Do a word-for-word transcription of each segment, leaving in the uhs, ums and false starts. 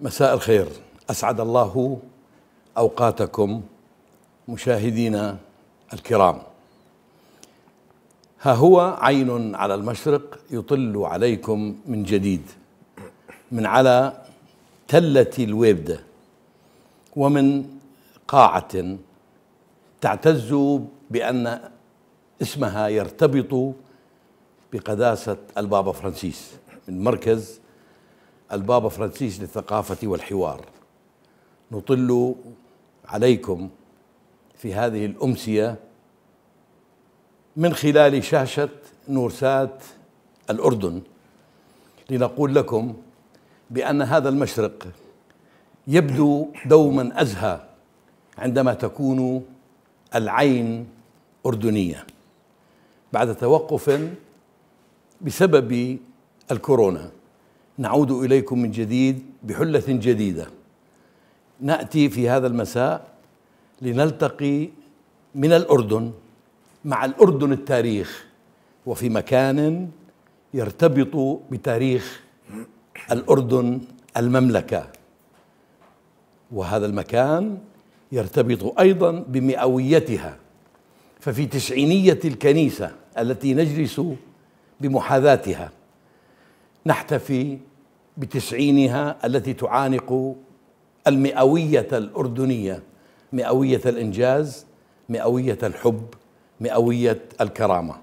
مساء الخير، أسعد الله أوقاتكم مشاهدينا الكرام. ها هو عين على المشرق يطل عليكم من جديد من على تلة الويبدة ومن قاعة تعتز بأن اسمها يرتبط بقداسة البابا فرانسيس، من مركز البابا فرانسيس للثقافة والحوار. نطل عليكم في هذه الأمسية من خلال شاشة نورسات الأردن لنقول لكم بأن هذا المشرق يبدو دوما أزهى عندما تكون العين أردنية بعد توقف بسبب الكورونا. نعود إليكم من جديد بحلة جديدة. نأتي في هذا المساء لنلتقي من الأردن مع الأردن التاريخ، وفي مكان يرتبط بتاريخ الأردن المملكة، وهذا المكان يرتبط أيضا بمئويتها. ففي تسعينية الكنيسة التي نجلس بمحاذاتها نحتفي بتسعينها التي تعانق المئوية الأردنية، مئوية الإنجاز، مئوية الحب، مئوية الكرامة.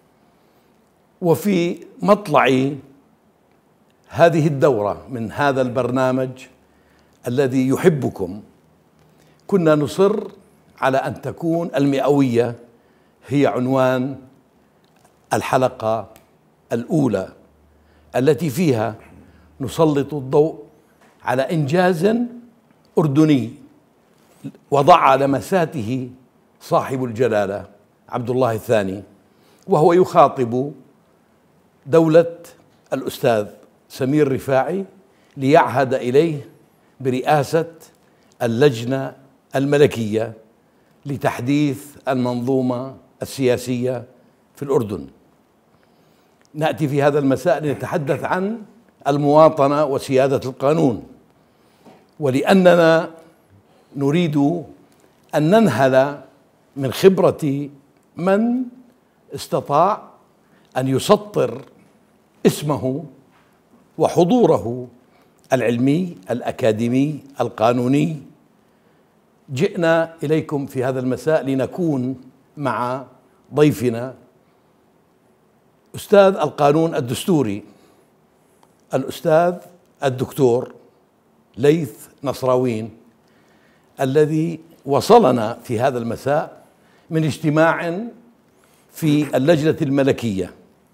وفي مطلع هذه الدورة من هذا البرنامج الذي يحبكم كنا نصر على أن تكون المئوية هي عنوان الحلقة الأولى التي فيها نسلط الضوء على إنجاز أردني وضع لمساته صاحب الجلالة عبد الله الثاني، وهو يخاطب دولة الأستاذ سمير رفاعي ليعهد إليه برئاسة اللجنة الملكية لتحديث المنظومة السياسية في الأردن. نأتي في هذا المساء لنتحدث عن المواطنة وسيادة القانون، ولأننا نريد أن ننهل من خبرة من استطاع أن يسطر اسمه وحضوره العلمي الأكاديمي القانوني. جئنا إليكم في هذا المساء لنكون مع ضيفنا أستاذ القانون الدستوري الأستاذ الدكتور ليث نصراوين، الذي وصلنا في هذا المساء من اجتماع في اللجنة الملكية،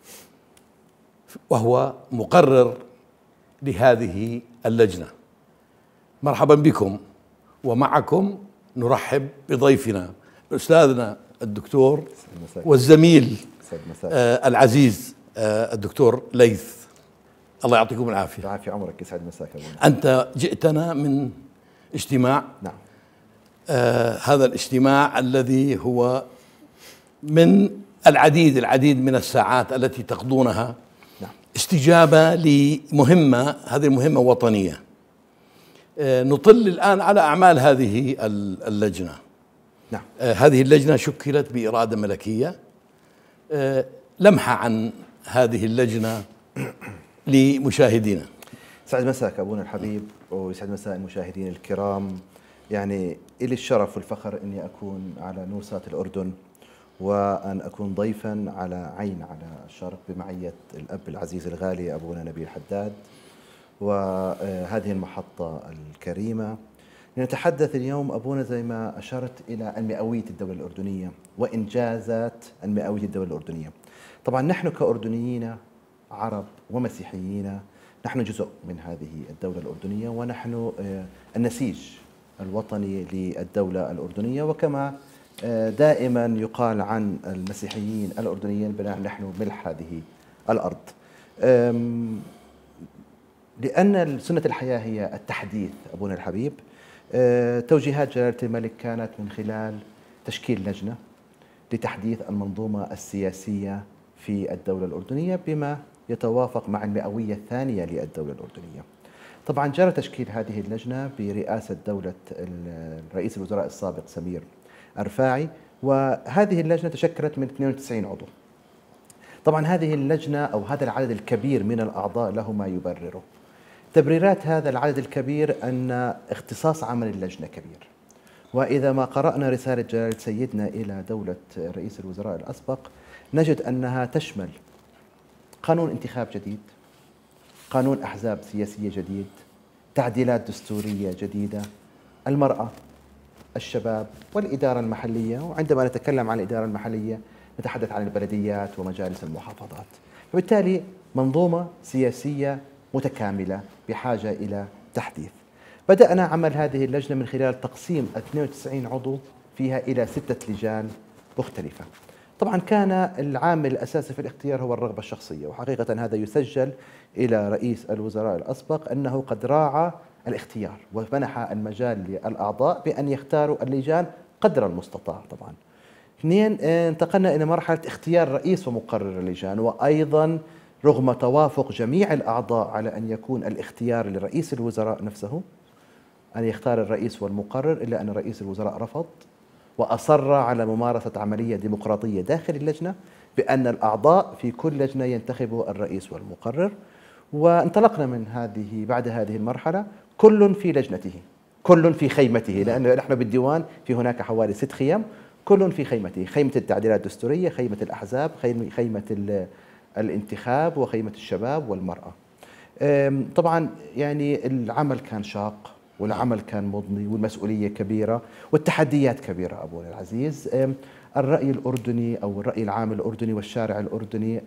وهو مقرر لهذه اللجنة. مرحبا بكم، ومعكم نرحب بضيفنا أستاذنا الدكتور والزميل آه العزيز آه الدكتور ليث. الله يعطيكم العافية. يعافي عمرك، يسعد مساك. أنت جئتنا من اجتماع. نعم. آه هذا الاجتماع الذي هو من العديد العديد من الساعات التي تقضونها نعم. استجابة لمهمة، هذه المهمة وطنية. آه نطل الآن على أعمال هذه اللجنة. نعم. آه هذه اللجنة شكلت بإرادة ملكية. آه لمحة عن هذه اللجنة لمشاهدينا. سعد مساك أبونا الحبيب، ويسعد مساء المشاهدين الكرام. يعني إلي الشرف والفخر أني أكون على نورسات الأردن، وأن أكون ضيفا على عين على الشرق بمعية الأب العزيز الغالي أبونا نبيل حداد، وهذه المحطة الكريمة. نتحدث اليوم أبونا زي ما أشرت إلى المئوية الدولة الأردنية وإنجازات المئوية الدولة الأردنية. طبعا نحن كأردنيين عرب ومسيحيين نحن جزء من هذه الدولة الأردنية، ونحن النسيج الوطني للدولة الأردنية. وكما دائما يقال عن المسيحيين الأردنيين بأن نحن ملح هذه الأرض، لأن سنة الحياة هي التحديث. أبونا الحبيب، توجيهات جلالة الملك كانت من خلال تشكيل لجنة لتحديث المنظومة السياسية في الدولة الأردنية بما يتوافق مع المئوية الثانية للدولة الأردنية. طبعا جرى تشكيل هذه اللجنة برئاسة دولة رئيس الوزراء السابق سمير الرفاعي، وهذه اللجنة تشكلت من اثنين وتسعين عضو. طبعا هذه اللجنة أو هذا العدد الكبير من الأعضاء له ما يبرره. تبريرات هذا العدد الكبير أن اختصاص عمل اللجنة كبير، وإذا ما قرأنا رسالة جلالة سيدنا إلى دولة رئيس الوزراء الأسبق نجد أنها تشمل قانون انتخاب جديد، قانون أحزاب سياسية جديد، تعديلات دستورية جديدة، المرأة، الشباب، والإدارة المحلية. وعندما نتكلم عن الإدارة المحلية نتحدث عن البلديات ومجالس المحافظات. فبالتالي منظومة سياسية متكاملة بحاجة إلى تحديث. بدأنا عمل هذه اللجنة من خلال تقسيم اثنين وتسعين عضو فيها إلى ستة لجان مختلفة. طبعا كان العامل الأساسي في الاختيار هو الرغبة الشخصية، وحقيقة هذا يسجل إلى رئيس الوزراء الأسبق أنه قد راعى الاختيار ومنح المجال للأعضاء بأن يختاروا اللجان قدر المستطاع. طبعا اثنين، انتقلنا إلى مرحلة اختيار رئيس ومقرر اللجان، وأيضا رغم توافق جميع الأعضاء على أن يكون الاختيار لرئيس الوزراء نفسه أن يختار الرئيس والمقرر، إلا أن رئيس الوزراء رفض وأصر على ممارسة عملية ديمقراطية داخل اللجنة بأن الأعضاء في كل لجنة ينتخبوا الرئيس والمقرر. وانطلقنا من هذه بعد هذه المرحلة كل في لجنته، كل في خيمته، لأن نحن بالديوان في هناك حوالي ست خيم، كل في خيمته، خيمة التعديلات الدستورية، خيمة الأحزاب، خيمة الانتخاب، وخيمة الشباب والمرأة. طبعا يعني العمل كان شاق والعمل كان مضني والمسؤولية كبيرة والتحديات كبيرة أبونا العزيز. الرأي الأردني أو الرأي العام الأردني والشارع الأردني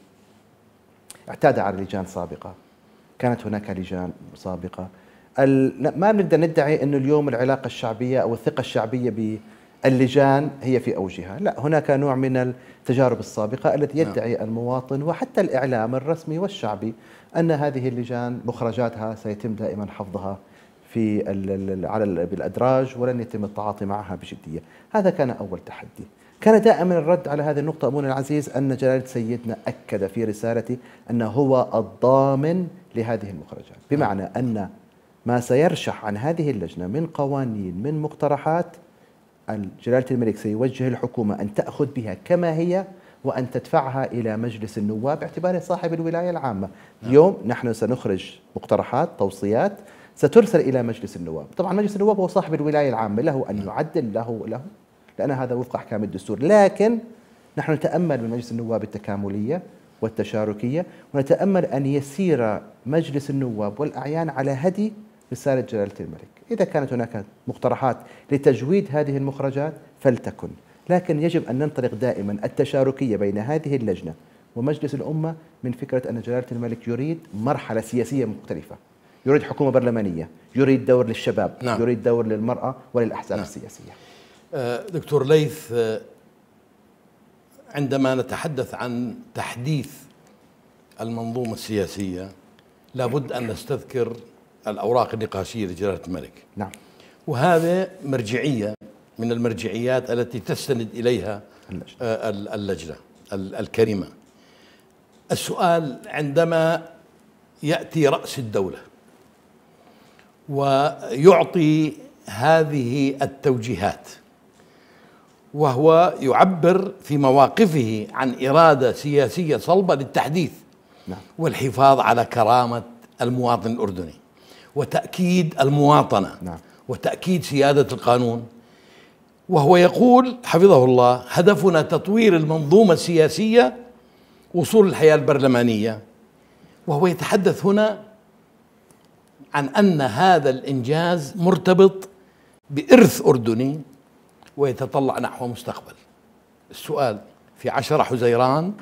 اعتاد على لجان سابقة، كانت هناك لجان سابقة. ما بنقدر ندعي أنه اليوم العلاقة الشعبية أو الثقة الشعبية باللجان هي في أوجها، لا، هناك نوع من التجارب السابقة التي يدعي المواطن وحتى الإعلام الرسمي والشعبي أن هذه اللجان مخرجاتها سيتم دائما حفظها في على بالأدراج ولن يتم التعاطي معها بجدية. هذا كان أول تحدي. كان دائما الرد على هذه النقطة أبونا العزيز أن جلالة سيدنا أكد في رسالته أنه هو الضامن لهذه المخرجات، بمعنى أن ما سيرشح عن هذه اللجنة من قوانين من مقترحات جلالة الملك سيوجه الحكومة أن تأخذ بها كما هي وأن تدفعها إلى مجلس النواب باعتباره صاحب الولاية العامة. اليوم نحن سنخرج مقترحات توصيات سترسل إلى مجلس النواب. طبعا مجلس النواب هو صاحب الولاية العامة، له أن يعدل له له لأن هذا وفق أحكام الدستور، لكن نحن نتأمل من مجلس النواب التكاملية والتشاركية، ونتأمل أن يسير مجلس النواب والأعيان على هدي رسالة جلالة الملك. إذا كانت هناك مقترحات لتجويد هذه المخرجات فلتكن، لكن يجب أن ننطلق دائما التشاركية بين هذه اللجنة ومجلس الأمة من فكرة أن جلالة الملك يريد مرحلة سياسية مختلفة، يريد حكومة برلمانية، يريد دور للشباب، نعم. يريد دور للمرأة وللأحزاب نعم. السياسية. دكتور ليث، عندما نتحدث عن تحديث المنظومة السياسية لابد أن نستذكر الأوراق النقاشية لجلالة الملك. نعم. وهذا مرجعية من المرجعيات التي تستند إليها اللجنة, اللجنة الكريمة. السؤال: عندما يأتي رأس الدولة ويعطي هذه التوجيهات وهو يعبر في مواقفه عن إرادة سياسية صلبة للتحديث نعم. والحفاظ على كرامة المواطن الأردني وتأكيد المواطنة نعم. وتأكيد سيادة القانون، وهو يقول حفظه الله: هدفنا تطوير المنظومة السياسية، وصول الحياة البرلمانية. وهو يتحدث هنا عن أن هذا الإنجاز مرتبط بإرث أردني ويتطلع نحو مستقبل. السؤال: في عشرة حزيران،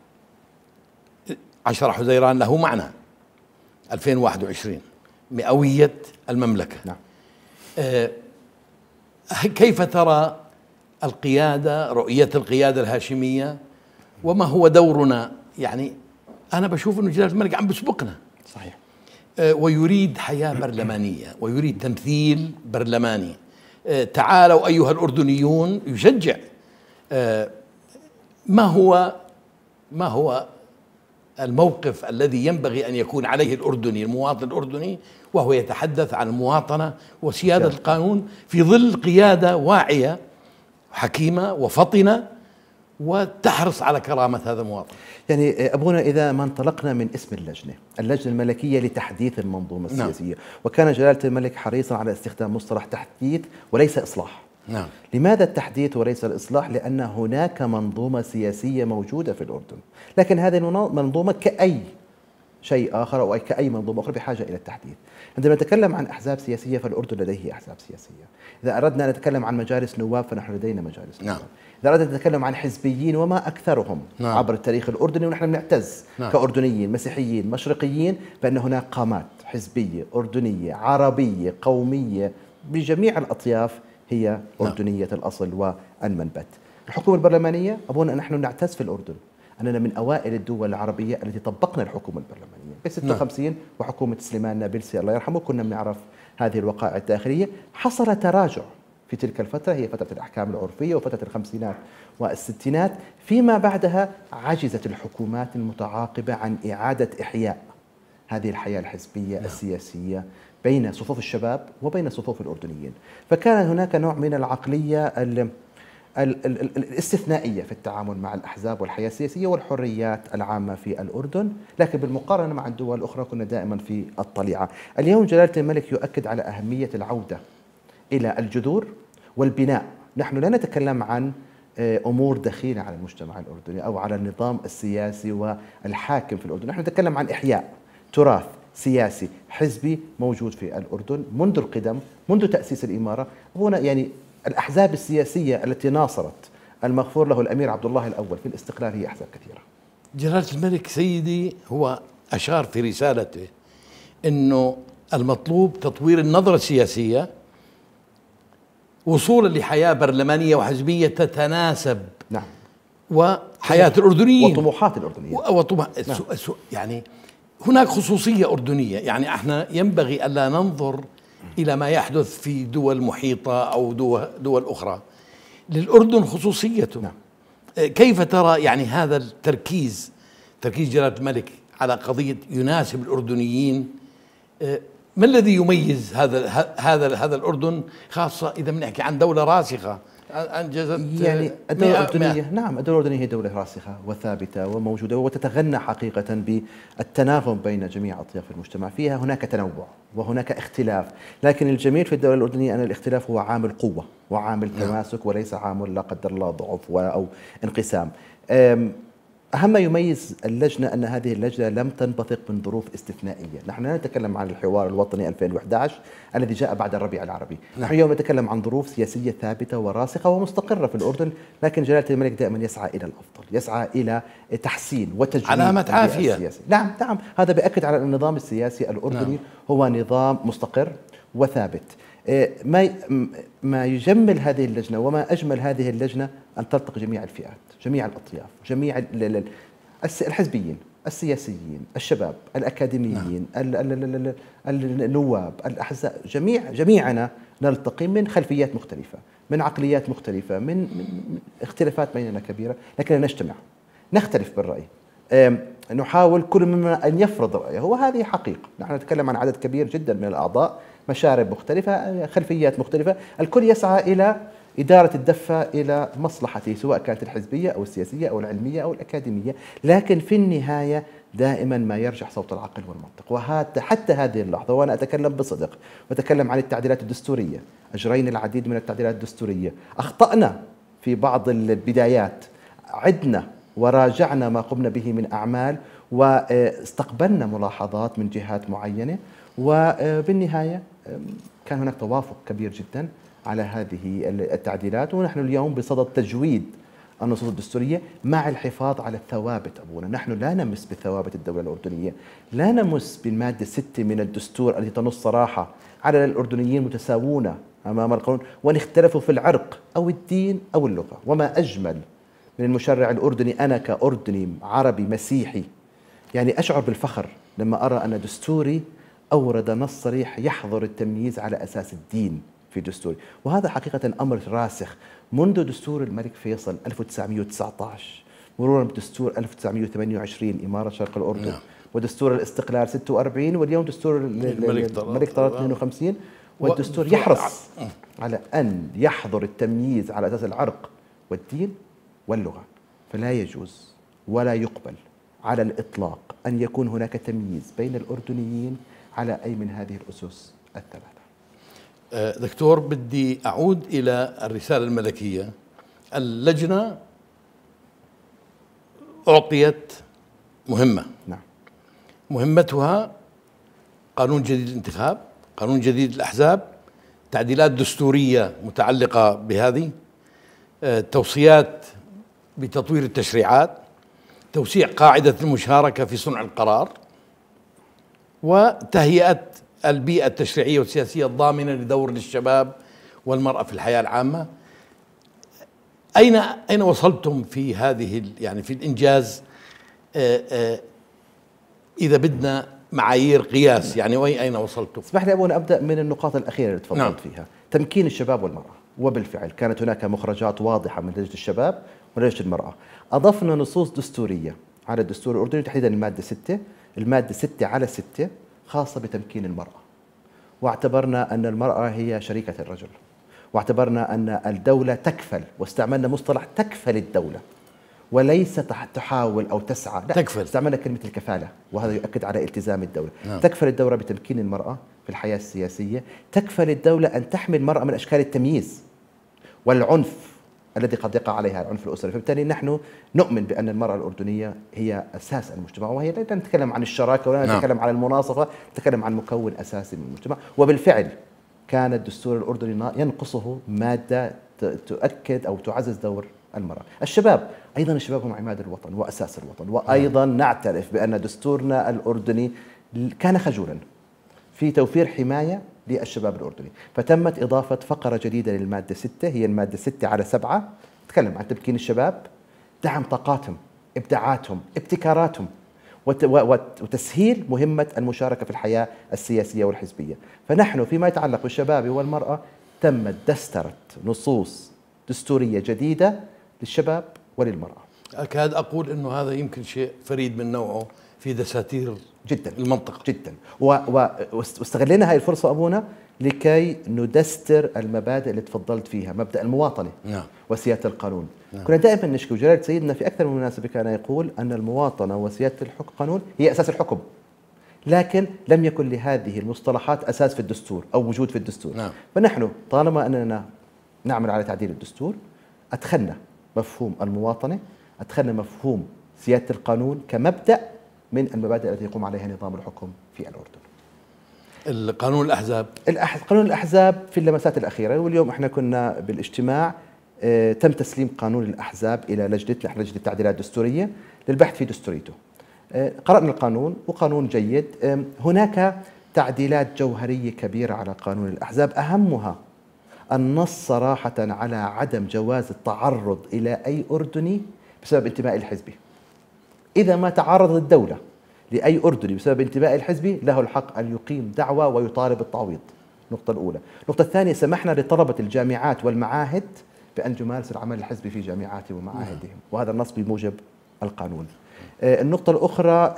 عشرة حزيران له معنى، ألفين وواحد وعشرين مئوية المملكة نعم. آه كيف ترى القيادة، رؤية القيادة الهاشمية، وما هو دورنا؟ يعني أنا بشوف أنه جلالة الملك عم بسبقنا صحيح، آه ويريد حياة برلمانية ويريد تمثيل برلماني. آه تعالوا أيها الأردنيون، يشجع. آه ما هو ما هو الموقف الذي ينبغي أن يكون عليه الأردني، المواطن الأردني، وهو يتحدث عن المواطنة وسيادة القانون في ظل قيادة واعية حكيمة وفطنة وتحرص على كرامة هذا المواطن. يعني أبونا إذا ما انطلقنا من اسم اللجنة، اللجنة الملكية لتحديث المنظومة السياسية، نعم. وكان جلالة الملك حريصا على استخدام مصطلح تحديث وليس إصلاح. نعم. لماذا التحديث وليس الإصلاح؟ لأن هناك منظومة سياسية موجودة في الأردن، لكن هذه المنظومة كأي شيء آخر أو كأي منظومة أخرى بحاجة إلى التحديث. عندما نتكلم عن أحزاب سياسية فالأردن لديه أحزاب سياسية. إذا أردنا أن نتكلم عن مجالس نواب فنحن لدينا مجالس نواب. نعم. إذا أردنا أن نتكلم عن حزبيين وما أكثرهم نعم. عبر التاريخ الأردني، ونحن نعتز نعم. كأردنيين مسيحيين مشرقيين بأن هناك قامات حزبية أردنية عربية قومية بجميع الأطياف هي أردنية نعم. الأصل والمنبت. الحكومة البرلمانية أبونا نحن نعتز في الأردن أننا من أوائل الدول العربية التي طبقنا الحكومة البرلمانية ب ستة وخمسين نعم. وحكومة سليمان نابلسي الله يرحمه كنا بنعرف هذه الوقائع الداخلية. حصل تراجع في تلك الفترة، هي فترة الأحكام العرفية وفترة الخمسينات والستينات. فيما بعدها عجزت الحكومات المتعاقبة عن إعادة إحياء هذه الحياة الحزبية نعم. السياسية بين صفوف الشباب وبين صفوف الأردنيين. فكان هناك نوع من العقلية ال ال ال الاستثنائية في التعامل مع الأحزاب والحياة السياسية والحريات العامة في الأردن، لكن بالمقارنة مع الدول الأخرى كنا دائما في الطليعة. اليوم جلالة الملك يؤكد على أهمية العودة إلى الجذور والبناء. نحن لا نتكلم عن أمور دخيلة على المجتمع الأردني أو على النظام السياسي والحاكم في الأردن، نحن نتكلم عن إحياء تراث سياسي حزبي موجود في الأردن منذ القدم، منذ تأسيس الإمارة. هنا يعني الأحزاب السياسية التي ناصرت المغفور له الأمير عبد الله الأول في الاستقلال هي أحزاب كثيرة. جلالة الملك سيدي هو أشار في رسالته أنه المطلوب تطوير النظرة السياسية وصولا لحياة برلمانية وحزبية تتناسب نعم وحياة الأردنيين وطموحات الأردنيين وطموح نعم. يعني هناك خصوصية أردنية، يعني احنا ينبغي ألا ننظر إلى ما يحدث في دول محيطة أو دول, دول أخرى. للأردن خصوصيته نعم. كيف ترى يعني هذا التركيز، تركيز جلالة الملك على قضية يناسب الأردنيين؟ ما الذي يميز هذا هذا هذا الأردن، خاصة إذا بنحكي عن دولة راسخة أنجزت يعني الدولة الأردنية؟ نعم الدولة الأردنية هي دولة راسخة وثابتة وموجودة وتتغنى حقيقة بالتناغم بين جميع أطياف المجتمع. فيها هناك تنوع وهناك اختلاف، لكن الجميل في الدولة الأردنية أن الاختلاف هو عامل قوة وعامل تماسك وليس عامل لا قدر الله ضعف أو انقسام. أهم ما يميز اللجنة أن هذه اللجنة لم تنبثق من ظروف استثنائية. نحن لا نتكلم عن الحوار الوطني ألفين وأحد عشر الذي جاء بعد الربيع العربي. نحن اليوم نتكلم عن ظروف سياسية ثابتة وراسخة ومستقرة في الأردن، لكن جلالة الملك دائما يسعى إلى الأفضل، يسعى إلى تحسين وتجميل علامة عافية. نعم نعم هذا بيأكد على أن النظام السياسي الأردني نعم. هو نظام مستقر وثابت. ما ما يجمل هذه اللجنة وما أجمل هذه اللجنة أن تلتقي جميع الفئات، جميع الأطياف، جميع الحزبيين، السياسيين، الشباب، الأكاديميين، نعم. النواب، الأحزاب، جميع جميعنا نلتقي من خلفيات مختلفة، من عقليات مختلفة، من, من اختلافات بيننا كبيرة، لكن نجتمع، نختلف بالرأي، نحاول كل منا أن يفرض رأيه، وهذه حقيقة. نحن نتكلم عن عدد كبير جدا من الأعضاء، مشارب مختلفة، خلفيات مختلفة، الكل يسعى إلى إدارة الدفة إلى مصلحته سواء كانت الحزبية أو السياسية أو العلمية أو الأكاديمية، لكن في النهاية دائما ما يرجع صوت العقل والمنطق. وحتى حتى هذه اللحظة وأنا أتكلم بصدق وأتكلم عن التعديلات الدستورية، أجرينا العديد من التعديلات الدستورية، أخطأنا في بعض البدايات، عدنا وراجعنا ما قمنا به من أعمال واستقبلنا ملاحظات من جهات معينة، وبالنهاية كان هناك توافق كبير جدا على هذه التعديلات. ونحن اليوم بصدد تجويد النصوص الدستورية مع الحفاظ على الثوابت. أبونا نحن لا نمس بثوابت الدولة الأردنية، لا نمس بالمادة ستة من الدستور التي تنص صراحة على الأردنيين متساوون أمام القانون وأن اختلفوا في العرق أو الدين أو اللغة. وما أجمل من المشرع الأردني أنا كأردني عربي مسيحي يعني أشعر بالفخر لما أرى أن دستوري أورد نص صريح يحظر التمييز على أساس الدين في دستوري، وهذا حقيقة أمر راسخ منذ دستور الملك فيصل ألف وتسعمئة وتسعة عشر، مرورا بدستور ألف وتسعمئة وثمانية وعشرين إمارة شرق الأردن، نعم. ودستور الاستقلال ستة وأربعين، واليوم دستور الملك طلال اثنين وخمسين. والدستور يحرص على أن يحظر التمييز على أساس العرق والدين واللغة، فلا يجوز ولا يقبل على الإطلاق أن يكون هناك تمييز بين الأردنيين على أي من هذه الأسس الثلاثة. دكتور، بدي أعود إلى الرسالة الملكية. اللجنة أعطيت مهمة، نعم. مهمتها قانون جديد للانتخاب، قانون جديد للأحزاب، تعديلات دستورية متعلقة بهذه، توصيات بتطوير التشريعات، توسيع قاعدة المشاركة في صنع القرار، وتهيئة البيئة التشريعية والسياسية الضامنة لدور الشباب والمرأة في الحياة العامة. أين أين وصلتم في هذه يعني في الإنجاز؟ آآ آآ إذا بدنا معايير قياس، يعني أين وصلتم؟ اسمح لي أبونا أبدأ من النقاط الأخيرة اللي تفضلت نعم. فيها تمكين الشباب والمرأة، وبالفعل كانت هناك مخرجات واضحة من لجنة الشباب ولجنة المرأة. أضفنا نصوص دستورية على الدستور الأردني، تحديدا المادة ستة، المادة ستة على ستة خاصة بتمكين المرأة، واعتبرنا أن المرأة هي شريكة الرجل، واعتبرنا أن الدولة تكفل، واستعملنا مصطلح تكفل الدولة وليس تحاول أو تسعى، لا تكفل. استعملنا كلمة الكفالة، وهذا يؤكد على التزام الدولة. نعم. تكفل الدولة بتمكين المرأة في الحياة السياسية، تكفل الدولة أن تحمي المرأة من أشكال التمييز والعنف الذي قد يقع عليها، العنف الأسري. فبالتالي نحن نؤمن بأن المرأة الأردنية هي أساس المجتمع، وهي لا نتكلم عن الشراكة ولا نتكلم نعم. عن المناصفة، نتكلم عن مكون أساسي من المجتمع. وبالفعل كان الدستور الأردني ينقصه مادة تؤكد أو تعزز دور المرأة. الشباب أيضا، الشباب هم عماد الوطن وأساس الوطن، وأيضا نعترف بأن دستورنا الأردني كان خجولا في توفير حماية للشباب الأردني، فتمت إضافة فقرة جديدة للمادة ستة، هي المادة ستة على سبعة، تتكلم عن تمكين الشباب، دعم طاقاتهم، إبداعاتهم، ابتكاراتهم، وتسهيل مهمة المشاركة في الحياة السياسية والحزبية. فنحن فيما يتعلق بالشباب والمرأة تمت دسترة نصوص دستورية جديدة للشباب وللمرأة. أكاد أقول أنه هذا يمكن شيء فريد من نوعه في دساتير جدا المنطقة جدا، واستغلينا هاي الفرصة أبونا لكي ندستر المبادئ اللي تفضلت فيها، مبدأ المواطنة نعم. وسيادة القانون نعم. كنا دائما نشكو، جلالة سيدنا في أكثر من مناسبة كان يقول أن المواطنة وسيادة القانون هي أساس الحكم، لكن لم يكن لهذه المصطلحات أساس في الدستور أو وجود في الدستور نعم. فنحن طالما أننا نعمل على تعديل الدستور، أدخلنا مفهوم المواطنة، أدخلنا مفهوم سيادة القانون كمبدأ من المبادئ التي يقوم عليها نظام الحكم في الأردن. القانون الأحزاب الأح... قانون الأحزاب في اللمسات الأخيرة، واليوم احنا كنا بالاجتماع اه تم تسليم قانون الأحزاب إلى لجنتنا، لجنة التعديلات الدستورية للبحث في دستوريته. اه قرأنا القانون وقانون جيد. اه هناك تعديلات جوهرية كبيرة على قانون الأحزاب، أهمها النص صراحة على عدم جواز التعرض إلى أي أردني بسبب انتماء الحزبي. إذا ما تعرضت الدولة لأي أردني بسبب انتماء الحزبي له الحق أن يقيم دعوة ويطالب بالتعويض. النقطة الأولى. النقطة الثانية، سمحنا لطلبة الجامعات والمعاهد بأن يمارسوا العمل الحزبي في جامعاتهم ومعاهدهم، وهذا النص بموجب القانون. النقطة الأخرى،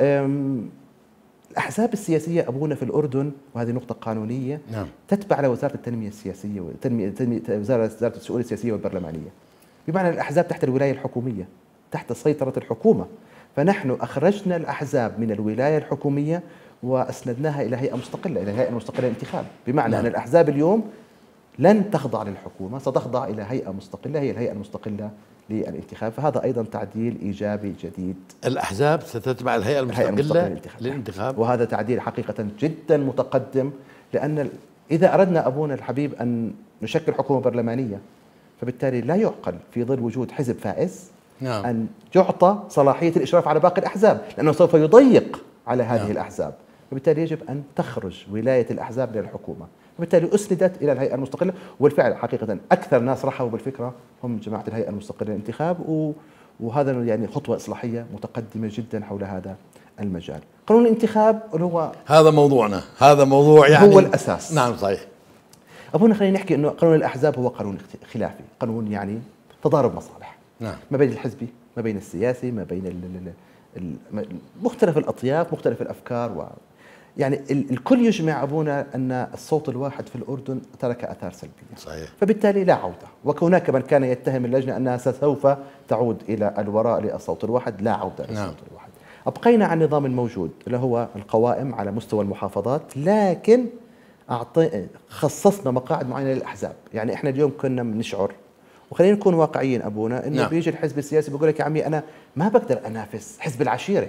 الأحزاب السياسية أبونا في الأردن، وهذه نقطة قانونية نعم. تتبع لوزارة التنمية السياسية وتنمية وزارة الشؤون السياسية والبرلمانية، بمعنى الأحزاب تحت الولاية الحكومية، تحت سيطرة الحكومة. فنحن أخرجنا الأحزاب من الولاية الحكومية وأسندناها إلى هيئة مستقلة، إلى هيئة مستقلة للانتخاب، بمعنى نعم. أن الأحزاب اليوم لن تخضع للحكومة، ستخضع إلى هيئة مستقلة، هي الهيئة المستقلة للانتخاب. فهذا أيضا تعديل إيجابي جديد. الأحزاب ستتبع الهيئة المستقلة, المستقلة للانتخاب، وهذا تعديل حقيقة جدا متقدم، لأن إذا أردنا أبونا الحبيب أن نشكل حكومة برلمانية، فبالتالي لا يعقل في ظل وجود حزب فائز نعم. أن يعطى صلاحية الإشراف على باقي الأحزاب، لأنه سوف يضيق على هذه نعم. الأحزاب. فبالتالي يجب أن تخرج ولاية الأحزاب للحكومة، وبالتالي أسندت إلى الهيئة المستقلة. والفعل حقيقة أكثر ناس رحبوا بالفكرة هم جماعة الهيئة المستقلة للانتخاب، وهذا يعني خطوة إصلاحية متقدمة جدا حول هذا المجال. قانون الانتخاب هو هذا موضوعنا، هذا موضوع يعني هو الأساس. نعم صحيح. أبونا خلينا نحكي أنه قانون الأحزاب هو قانون خلافي، قانون يعني تضارب مصالح نعم. ما بين الحزبي ما بين السياسي، ما بين ال ال مختلف الأطياف، مختلف الأفكار، و يعني الكل يجمع أبونا أن الصوت الواحد في الأردن ترك آثار سلبية. صحيح. فبالتالي لا عودة، وهناك من كان يتهم اللجنة أنها سوف تعود إلى الوراء للصوت الواحد، لا عودة للصوت نعم. الواحد. أبقينا على النظام الموجود اللي هو القوائم على مستوى المحافظات، لكن أعطي خصصنا مقاعد معينة للأحزاب. يعني إحنا اليوم كنا بنشعر، وخلينا نكون واقعيين أبونا، إنه نعم. بيجي الحزب السياسي بيقول لك يا عمي أنا ما بقدر أنافس حزب العشيرة.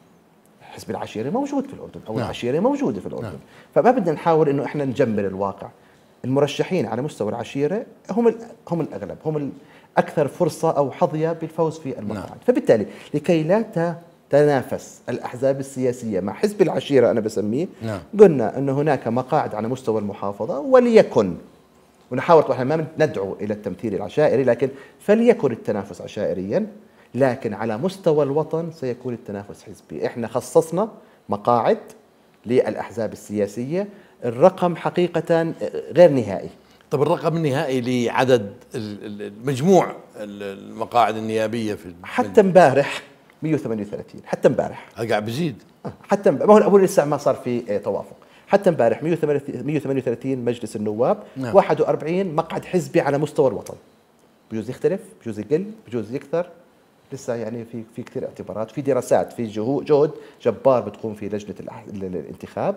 حزب العشيرة موجود في الأردن، أو نعم. العشيرة موجودة في الأردن. نعم. فما بدنا نحاول إنه إحنا نجمل الواقع. المرشحين على مستوى العشيرة هم هم الأغلب، هم الأكثر فرصة أو حظية بالفوز في المقاعد. نعم. فبالتالي لكي لا تنافس الأحزاب السياسية مع حزب العشيرة أنا بسميه، نعم. قلنا أن هناك مقاعد على مستوى المحافظة، وليكن، ونحاول طبعا ما ندعو إلى التمثيل العشائري، لكن فليكن التنافس عشائريا، لكن على مستوى الوطن سيكون التنافس حزبي. احنا خصصنا مقاعد للأحزاب السياسية، الرقم حقيقة غير نهائي. طب الرقم النهائي لعدد المجموع المقاعد النيابية في حتى امبارح مئة وثمانية وثلاثين، حتى امبارح قاعد بزيد، حتى ما هو أقول لسه ما صار في توافق. حتى امبارح مئة وثمانية وثلاثين مجلس النواب، نعم. واحد وأربعين مقعد حزبي على مستوى الوطن. بجوز يختلف، بجوز يقل، بجوز يكثر، لسه يعني في في كثير اعتبارات، في دراسات، في جهود جبار بتقوم في لجنة الانتخاب.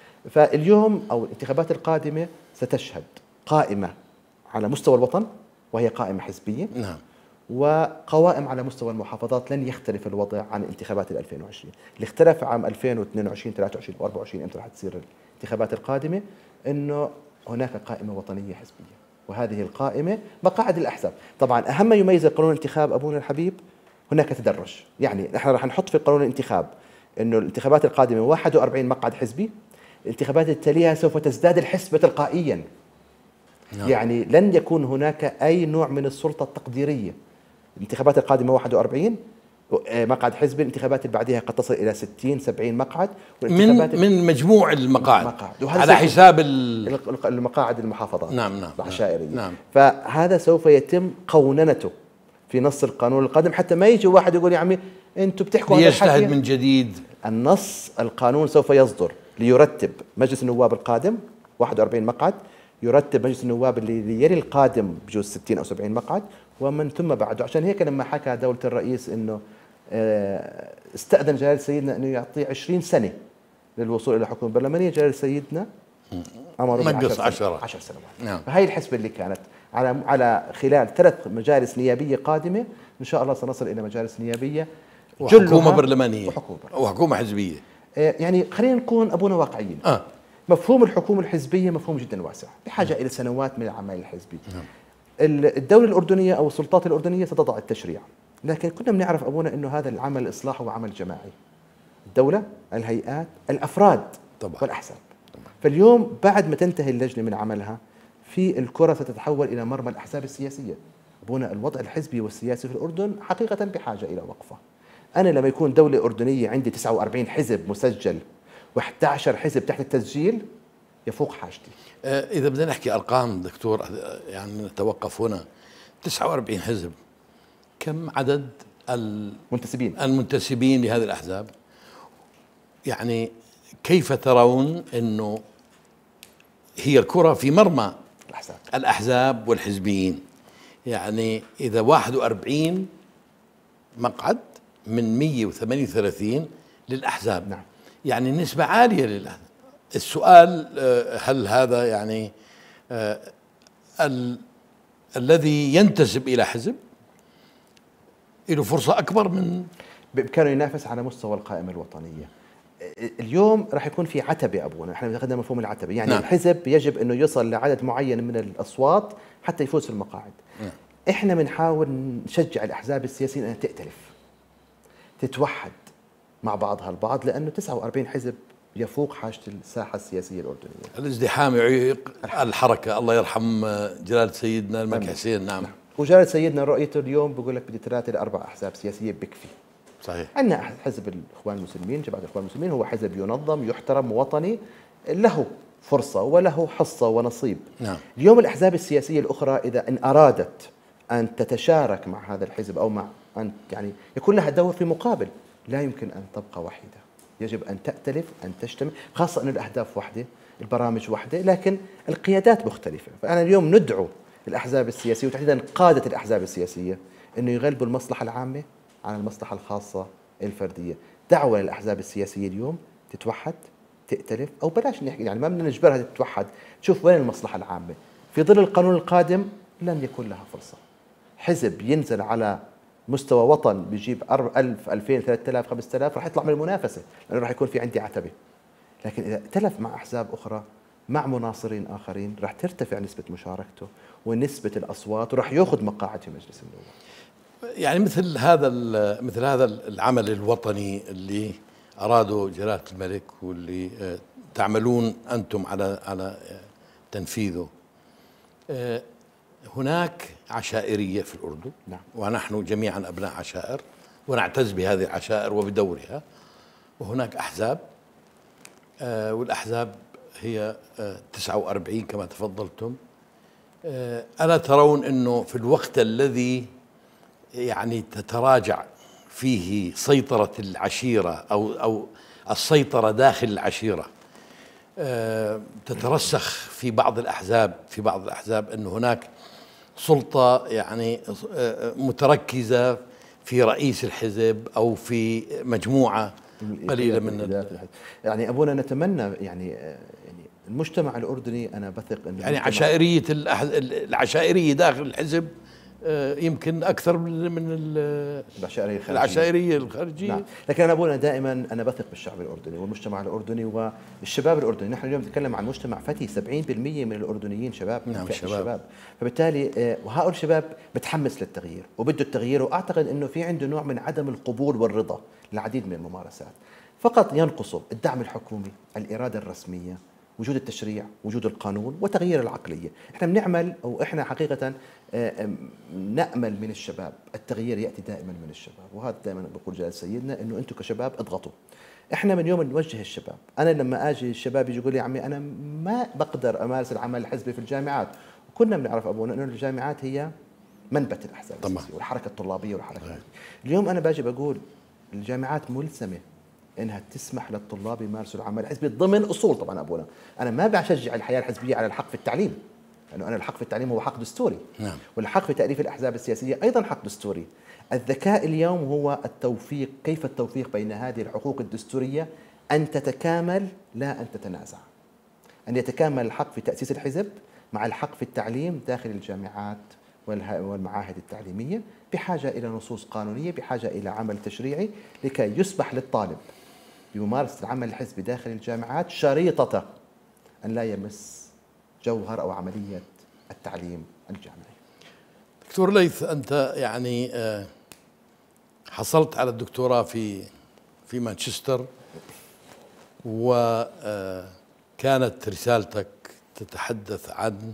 فاليوم أو الانتخابات القادمة ستشهد قائمة على مستوى الوطن، وهي قائمة حزبية، نعم. وقوائم على مستوى المحافظات. لن يختلف الوضع عن انتخابات ألفين وعشرين. اللي اختلف عام ألفين واثنين وعشرين ثلاثة وعشرين وأربعة وعشرين امتى راح تصير الانتخابات القادمة، انه هناك قائمة وطنية حزبية، وهذه القائمة مقاعد الأحزاب. طبعا أهم ما يميز قانون الانتخاب أبونا الحبيب هناك تدرج. يعني نحن راح نحط في قانون الانتخاب انه الانتخابات القادمة واحد وأربعين مقعد حزبي، الانتخابات التالية سوف تزداد الحسبة تلقائيا. نعم. يعني لن يكون هناك أي نوع من السلطة التقديرية. الانتخابات القادمة واحد وأربعين مقعد حزبي، الانتخابات اللي بعدها قد تصل إلى ستين سبعين مقعد من من مجموع المقاعد، مقاعد. على حساب المقاعد المحافظات، نعم نعم العشائرية. نعم. فهذا سوف يتم قوننته في نص القانون القادم، حتى ما يجي واحد يقول يا عمي انتم بتحكوا هذا الحكي. يجتهد من جديد. النص القانون سوف يصدر ليرتب مجلس النواب القادم واحد وأربعين مقعد، يرتب مجلس النواب اللي يلي القادم بجوز ستين أو سبعين مقعد، ومن ثم بعده. عشان هيك لما حكى دولة الرئيس انه استأذن جلالة سيدنا انه يعطيه عشرين سنة للوصول الى حكم برلمانية، جلالة سيدنا امره نقص عشر, عشر سنوات. نعم. فهي الحسبة اللي كانت على على خلال ثلاث مجالس نيابية قادمة، ان شاء الله سنصل الى مجالس نيابية وحكومة برلمانية وحكومة, وحكومة حزبية. يعني خلينا نكون ابونا واقعيين. آه. مفهوم الحكومة الحزبية مفهوم جدا واسع، بحاجة نعم. الى سنوات من العمل الحزبي. نعم. الدولة الأردنية أو السلطات الأردنية ستضع التشريع، لكن كنا بنعرف أبونا أنه هذا العمل الإصلاح هو عمل جماعي. الدولة، الهيئات، الأفراد طبعا. والأحزاب طبعا. فاليوم بعد ما تنتهي اللجنة من عملها، في الكرة ستتحول إلى مرمى الأحزاب السياسية. أبونا الوضع الحزبي والسياسي في الأردن حقيقة بحاجة إلى وقفة. أنا لما يكون دولة أردنية عندي تسعة وأربعين حزب مسجل وإحدى عشر حزب تحت التسجيل يفوق حاجتي. إذا بدنا نحكي أرقام دكتور، يعني نتوقف هنا. تسعة وأربعين حزب، كم عدد المنتسبين المنتسبين لهذه الأحزاب؟ يعني كيف ترون أنه هي الكرة في مرمى الأحزاب, الأحزاب والحزبيين؟ يعني إذا واحد وأربعين مقعد من مئة وثمانية وثلاثين للأحزاب، نعم. يعني نسبة عالية للأحزاب. السؤال هل هذا يعني آه ال الذي ينتسب إلى حزب له فرصة أكبر من بإمكانه ينافس على مستوى القائمة الوطنية؟ اليوم راح يكون في عتبة أبونا، احنا بنتقدم مفهوم العتبة، يعني نعم. الحزب يجب أنه يصل لعدد معين من الأصوات حتى يفوز في المقاعد. نعم. احنا بنحاول نشجع الأحزاب السياسية أنها تأتلف، تتوحد مع بعضها البعض، لأنه تسعة وأربعين حزب يفوق حاجة الساحة السياسية الأردنية. الازدحام يعيق الحركة. الله يرحم جلالة سيدنا الملك حسين. نعم, نعم. وجلالة سيدنا رؤيته اليوم بيقول لك بدي ثلاثة لأربع أحزاب سياسية بكفي. صحيح. عندنا حزب الإخوان المسلمين، جماعة الإخوان المسلمين هو حزب ينظم يحترم وطني، له فرصة وله حصة ونصيب. نعم. اليوم الأحزاب السياسية الأخرى إذا إن أرادت أن تتشارك مع هذا الحزب أو مع أن يعني يكون لها دور في مقابل، لا يمكن أن تبقى وحيدة، يجب أن تأتلف، أن تجتمع، خاصة أن الأهداف واحدة، البرامج واحدة، لكن القيادات مختلفة. فأنا اليوم ندعو الأحزاب السياسية وتحديدا قادة الأحزاب السياسية أنه يغلبوا المصلحة العامة على المصلحة الخاصة الفردية. دعوة للأحزاب السياسية اليوم تتوحد، تأتلف، أو بلاش نحكي يعني ما بدنا نجبرها تتوحد، تشوف وين المصلحة العامة. في ظل القانون القادم لن يكون لها فرصة. حزب ينزل على مستوى وطن بيجيب ألف ألفين ثلاثة آلاف خمسة آلاف راح يطلع من المنافسة، لأنه راح يكون في عندي عتبة. لكن إذا ائتلف مع أحزاب أخرى مع مناصرين آخرين راح ترتفع نسبة مشاركته ونسبة الأصوات، وراح يأخذ مقاعد في مجلس النواب. يعني مثل هذا مثل هذا العمل الوطني اللي أراده جلالة الملك واللي تعملون أنتم على على تنفيذه. هناك عشائرية في الأردن، نعم. ونحن جميعا أبناء عشائر ونعتز بهذه العشائر وبدورها. وهناك أحزاب، والأحزاب هي تسعة وأربعين كما تفضلتم. ألا ترون أنه في الوقت الذي يعني تتراجع فيه سيطرة العشيرة أو أو السيطرة داخل العشيرة، تترسخ في بعض الأحزاب في بعض الأحزاب أن هناك سلطة يعني متركزة في رئيس الحزب أو في مجموعة قليلة من يعني أبونا نتمنى يعني يعني المجتمع الأردني، أنا بثق أن يعني عشائرية العشائرية داخل الحزب يمكن أكثر من العشائرية الخارجية, العشائرية الخارجية. نعم. لكن أنا أبونا دائما أنا بثق بالشعب الأردني والمجتمع الأردني والشباب الأردني. نحن اليوم نتكلم عن مجتمع فتي، سبعين بالمئة من الأردنيين شباب. نعم الشباب. الشباب. فبالتالي وهؤلاء الشباب متحمس للتغيير وبده التغيير، وأعتقد أنه في عنده نوع من عدم القبول والرضا للعديد من الممارسات. فقط ينقصه الدعم الحكومي، الإرادة الرسمية، وجود التشريع، وجود القانون، وتغيير العقلية. احنا بنعمل او احنا حقيقة نأمل من الشباب، التغيير يأتي دائما من الشباب، وهذا دائما بقول جلال سيدنا انه انتم كشباب اضغطوا. احنا من يوم نوجه الشباب. انا لما اجي الشباب يجي يقول لي عمي انا ما بقدر امارس العمل الحزبي في الجامعات، وكنا بنعرف ابونا انه الجامعات هي منبت الاحزاب السياسية والحركة الطلابية والحركة الحزبية. اليوم انا باجي بقول الجامعات ملزمة انها تسمح للطلاب يمارسوا العمل الحزبي ضمن اصول. طبعا ابونا انا ما بشجع الحياه الحزبيه على الحق في التعليم، لانه انا الحق في التعليم هو حق دستوري. نعم. والحق في تاليف الاحزاب السياسيه ايضا حق دستوري. الذكاء اليوم هو التوفيق، كيف التوفيق بين هذه الحقوق الدستوريه ان تتكامل لا ان تتنازع. ان يتكامل الحق في تاسيس الحزب مع الحق في التعليم داخل الجامعات والمعاهد التعليميه، بحاجه الى نصوص قانونيه، بحاجه الى عمل تشريعي لكي يسمح للطالب بممارسة العمل الحزبي داخل الجامعات شريطة أن لا يمس جوهر أو عملية التعليم الجامعي. دكتور ليث، أنت يعني حصلت على الدكتوراه في في مانشستر، وكانت رسالتك تتحدث عن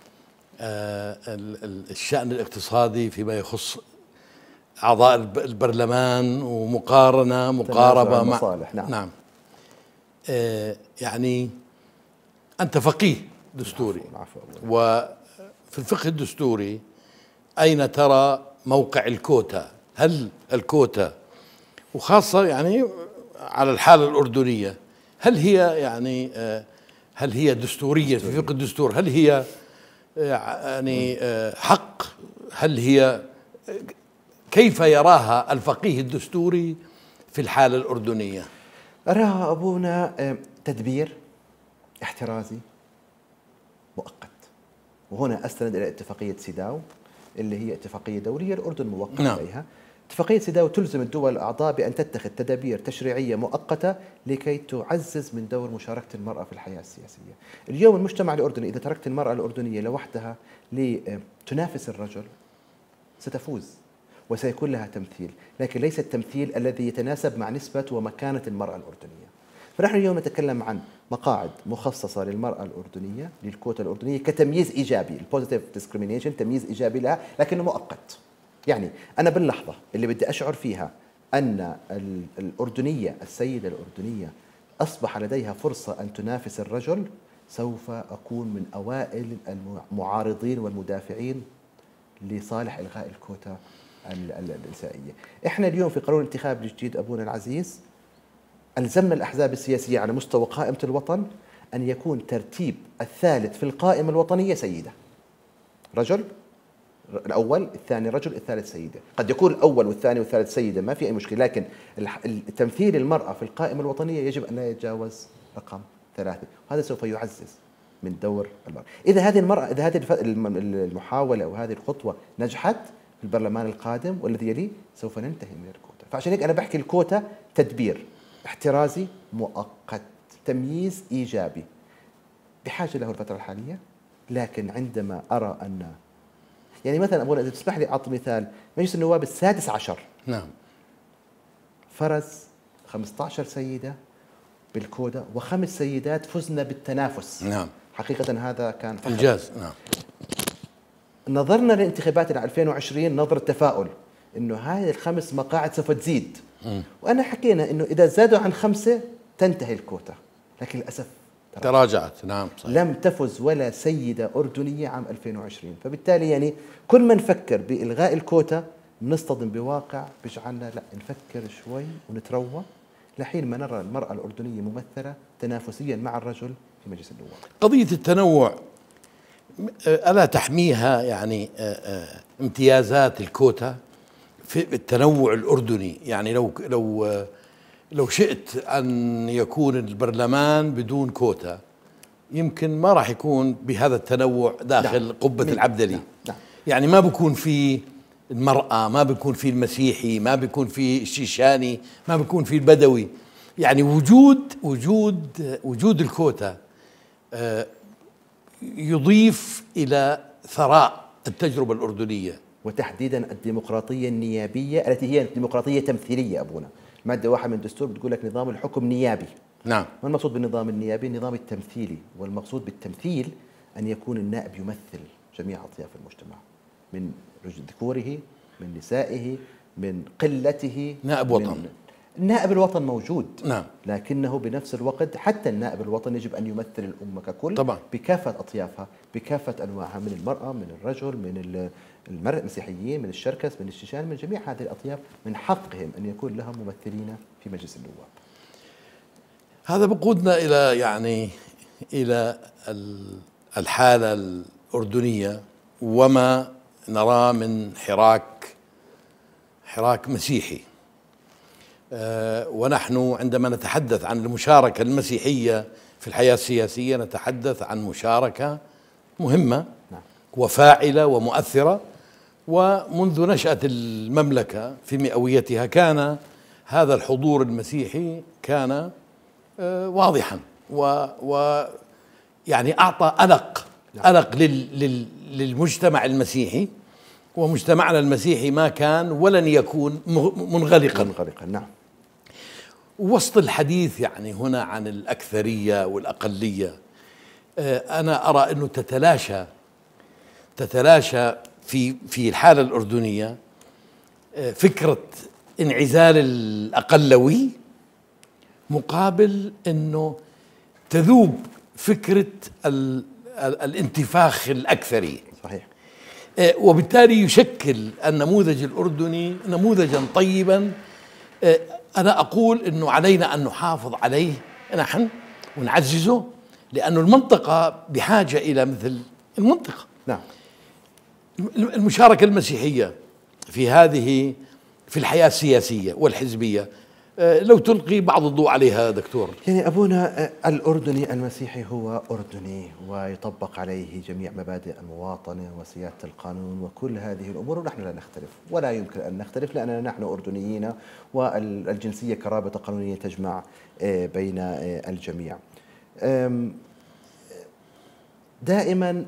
الشأن الاقتصادي فيما يخص أعضاء البرلمان ومقارنة مقاربة مع المصالح. نعم, نعم. آه يعني أنت فقيه دستوري. عفو عفو. وفي الفقه الدستوري أين ترى موقع الكوتا؟ هل الكوتا وخاصة يعني على الحالة الأردنية هل هي يعني آه هل هي دستورية في فقه الدستور؟ هل هي يعني آه حق؟ هل هي كيف يراها الفقيه الدستوري في الحالة الأردنية؟ أراها أبونا تدبير احترازي مؤقت. وهنا أستند إلى اتفاقية سيداو اللي هي اتفاقية دولية الأردن موقع نعم. عليها. اتفاقية سيداو تلزم الدول الأعضاء بأن تتخذ تدابير تشريعية مؤقتة لكي تعزز من دور مشاركة المرأة في الحياة السياسية. اليوم المجتمع الأردني إذا تركت المرأة الأردنية لوحدها لتنافس الرجل ستفوز وسيكون لها تمثيل، لكن ليس التمثيل الذي يتناسب مع نسبة ومكانة المرأة الأردنية. فنحن اليوم نتكلم عن مقاعد مخصصة للمرأة الأردنية، للكوتا الأردنية كتمييز إيجابي، البوزيتيف ديسكريمينيشن، تمييز إيجابي لها لكنه مؤقت. يعني أنا باللحظة اللي بدي أشعر فيها أن الأردنية، السيدة الأردنية أصبح لديها فرصة أن تنافس الرجل، سوف أكون من أوائل المعارضين والمدافعين لصالح إلغاء الكوتا النسائية. احنا اليوم في قانون الانتخاب الجديد أبونا العزيز ألزمنا الأحزاب السياسية على مستوى قائمة الوطن أن يكون ترتيب الثالث في القائمة الوطنية سيدة. رجل الأول، الثاني رجل، الثالث سيدة. قد يكون الأول والثاني والثالث سيدة، ما في أي مشكلة، لكن تمثيل المرأة في القائمة الوطنية يجب أن لا يتجاوز رقم ثلاثة، وهذا سوف يعزز من دور المرأة. إذا هذه المرأة إذا هذه المحاولة أو هذه الخطوة نجحت في البرلمان القادم والذي يليه سوف ننتهي من الكوتا. فعشان هيك أنا بحكي الكوتا تدبير احترازي مؤقت، تمييز إيجابي بحاجة له الفترة الحالية. لكن عندما أرى أن يعني مثلا أبونا إذا تسمح لي أعطي مثال، مجلس النواب السادس عشر نعم فرز خمسة عشر سيدة بالكودا وخمس سيدات فزنا بالتنافس. نعم حقيقة هذا كان فخر. إنجاز. نعم نظرنا لانتخابات ألفين وعشرين نظرة تفاؤل إنه هذه الخمس مقاعد سوف تزيد، م. وأنا حكينا إنه إذا زادوا عن خمسة تنتهي الكوتا، لكن للأسف تراجعت. نعم صحيح. لم تفز ولا سيدة أردنية عام ألفين وعشرين. فبالتالي يعني كل ما نفكر بإلغاء الكوتا نصطدم بواقع بيجعلنا لا نفكر شوي ونتروى لحين ما نرى المرأة الأردنية ممثلة تنافسيا مع الرجل في مجلس النواب. قضية التنوع ألا تحميها يعني امتيازات الكوتا في التنوع الأردني؟ يعني لو لو لو شئت أن يكون البرلمان بدون كوتا يمكن ما راح يكون بهذا التنوع داخل نعم. قبة نعم. العبدلي نعم. نعم. يعني ما بيكون في المرأة، ما بيكون في المسيحي، ما بيكون في الشيشاني، ما بيكون في البدوي. يعني وجود وجود وجود الكوتا يضيف إلى ثراء التجربة الأردنية، وتحديدا الديمقراطية النيابية التي هي ديمقراطية تمثيلية. أبونا مادة واحد من الدستور بتقول لك نظام الحكم نيابي. نعم. ما المقصود بالنظام النيابي؟ النظام التمثيلي، والمقصود بالتمثيل أن يكون النائب يمثل جميع أطياف المجتمع من ذكوره من نسائه من قلته. نائب وطن. نائب الوطن موجود نعم. لكنه بنفس الوقت حتى النائب الوطن يجب أن يمثل الأمة ككل طبعا. بكافة أطيافها بكافة أنواعها، من المرأة من الرجل من المرأة المسيحيين من الشركس من الشيشان، من جميع هذه الأطياف من حقهم أن يكون لهم ممثلين في مجلس النواب. هذا بقودنا إلى يعني إلى الحالة الأردنية وما نراه من حراك حراك مسيحي. أه ونحن عندما نتحدث عن المشاركة المسيحية في الحياة السياسية نتحدث عن مشاركة مهمة وفاعلة ومؤثرة. ومنذ نشأة المملكة في مئويتها كان هذا الحضور المسيحي كان أه واضحا و, و يعني أعطى ألق ألق لل لل للمجتمع المسيحي، ومجتمعنا المسيحي ما كان ولن يكون منغلقا منغلقا. نعم. وسط الحديث يعني هنا عن الأكثرية والأقلية، أنا أرى أنه تتلاشى تتلاشى في في الحالة الأردنية فكرة انعزال الأقلوي مقابل أنه تذوب فكرة الانتفاخ الأكثري. صحيح. وبالتالي يشكل النموذج الأردني نموذجا طيبا. أنا أقول أنه علينا أن نحافظ عليه نحن ونعززه، لأن المنطقة بحاجة إلى مثل المنطقة. نعم. المشاركة المسيحية في هذه في الحياة السياسية والحزبية لو تلقي بعض الضوء عليها دكتور. يعني أبونا الأردني المسيحي هو أردني ويطبق عليه جميع مبادئ المواطنة وسيادة القانون وكل هذه الأمور، ونحن لا نختلف ولا يمكن أن نختلف لأننا نحن أردنيين، والجنسية كرابطة قانونية تجمع بين الجميع. دائما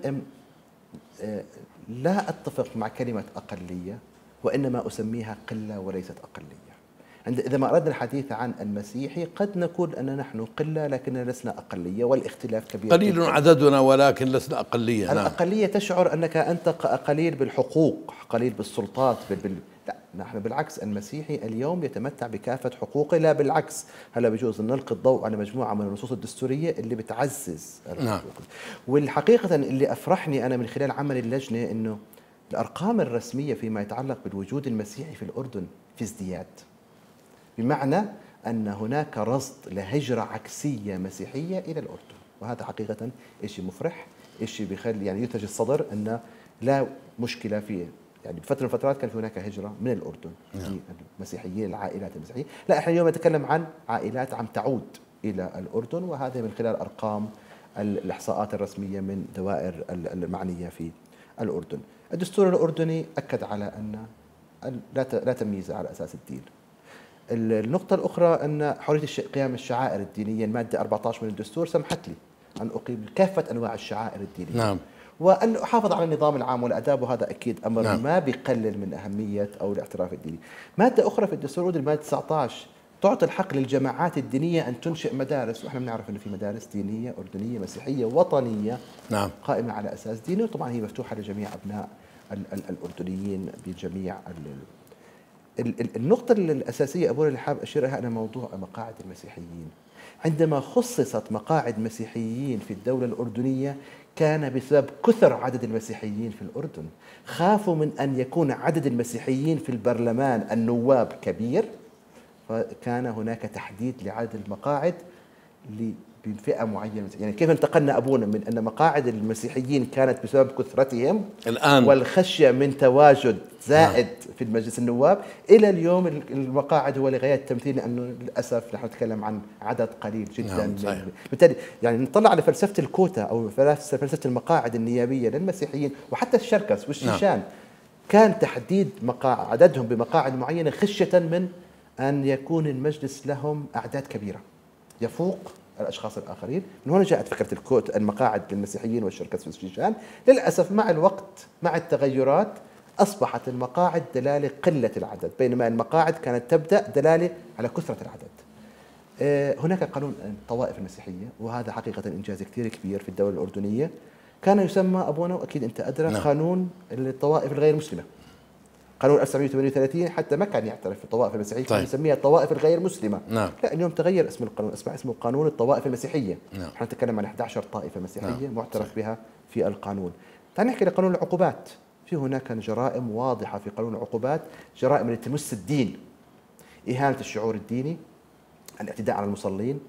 لا أتفق مع كلمة أقلية، وإنما أسميها قلة وليست أقلية. عند إذا ما أردنا الحديث عن المسيحي قد نقول أن نحن قلة لكننا لسنا أقلية، والاختلاف كبير. قليل جداً. عددنا ولكن لسنا أقلية. الأقلية نعم. تشعر أنك أنت قليل بالحقوق، قليل بالسلطات، بال... بال... لا، نحن بالعكس المسيحي اليوم يتمتع بكافة حقوقه. لا بالعكس، هلا بجوز نلقي الضوء على مجموعة من النصوص الدستورية اللي بتعزز الحقوق. نعم. والحقيقة اللي أفرحني أنا من خلال عمل اللجنة إنه الأرقام الرسمية فيما يتعلق بالوجود المسيحي في الأردن في ازدياد، بمعنى أن هناك رصد لهجرة عكسية مسيحية إلى الأردن، وهذا حقيقة شيء مفرح، شيء بيخلي يعني يثلج الصدر أن لا مشكلة فيه. يعني بفترة من الفترات كان في هناك هجرة من الأردن المسيحيين، العائلات المسيحية، لا احنا اليوم نتكلم عن عائلات عم تعود إلى الأردن، وهذا من خلال أرقام الإحصاءات الرسمية من دوائر المعنية في الأردن. الدستور الأردني أكد على أن لا لا تمييز على أساس الدين. النقطة الأخرى أن حرية قيام الشعائر الدينية، المادة أربعة عشر من الدستور سمحت لي أن أقيم كافة أنواع الشعائر الدينية. نعم. وأن أحافظ على النظام العام والآداب، وهذا أكيد أمر نعم. ما بيقلل من أهمية أو الاعتراف الديني. مادة أخرى في الدستور الأردني المادة تسعة عشر تعطي الحق للجماعات الدينية أن تنشئ مدارس، وإحنا بنعرف أنه في مدارس دينية أردنية مسيحية وطنية نعم. قائمة على أساس ديني، وطبعا هي مفتوحة لجميع أبناء الأردنيين بجميع النقطة الأساسية أبونا اللي حاب أشير لها أنا موضوع مقاعد المسيحيين. عندما خصصت مقاعد مسيحيين في الدولة الأردنية كان بسبب كثر عدد المسيحيين في الأردن، خافوا من أن يكون عدد المسيحيين في البرلمان النواب كبير، فكان هناك تحديد لعدد المقاعد بفئة معينة. يعني كيف انتقلنا أبونا من أن مقاعد المسيحيين كانت بسبب كثرتهم الآن والخشية من تواجد زائد نعم. في المجلس النواب، إلى اليوم المقاعد هو لغاية التمثيل، لأنه للأسف نحن نتكلم عن عدد قليل جدا. نعم. بالتالي يعني نطلع على فلسفة الكوتا أو فلسفة المقاعد النيابية للمسيحيين وحتى الشركس والشيشان، نعم. كان تحديد مقاعد عددهم بمقاعد معينة خشية من أن يكون المجلس لهم أعداد كبيرة يفوق الأشخاص الآخرين. من هنا جاءت فكرة الكوت المقاعد للمسيحيين والشركس والشيشان. للأسف مع الوقت مع التغيرات أصبحت المقاعد دلالة قلة العدد، بينما المقاعد كانت تبدأ دلالة على كثرة العدد. هناك قانون الطوائف المسيحية، وهذا حقيقة إنجاز كثير كبير في الدولة الأردنية، كان يسمى أبونا وأكيد أنت أدرى نعم. قانون الطوائف الغير مسلمة. قانون ألف وتسعمئة وثمانية وثلاثين حتى ما كان يعترف بالطوائف المسيحية، كان يسميها الطوائف الغير مسلمة. نعم. لا اليوم تغير اسم القانون، اسمه اسمه قانون الطوائف المسيحية. نعم. نحن نتكلم عن أحد عشر طائفة مسيحية نعم. معترف صحيح. بها في القانون. تعال نحكي لقانون العقوبات. في هناك جرائم واضحة في قانون العقوبات، جرائم اللي تمس الدين، إهانة الشعور الديني، الاعتداء على المصلين،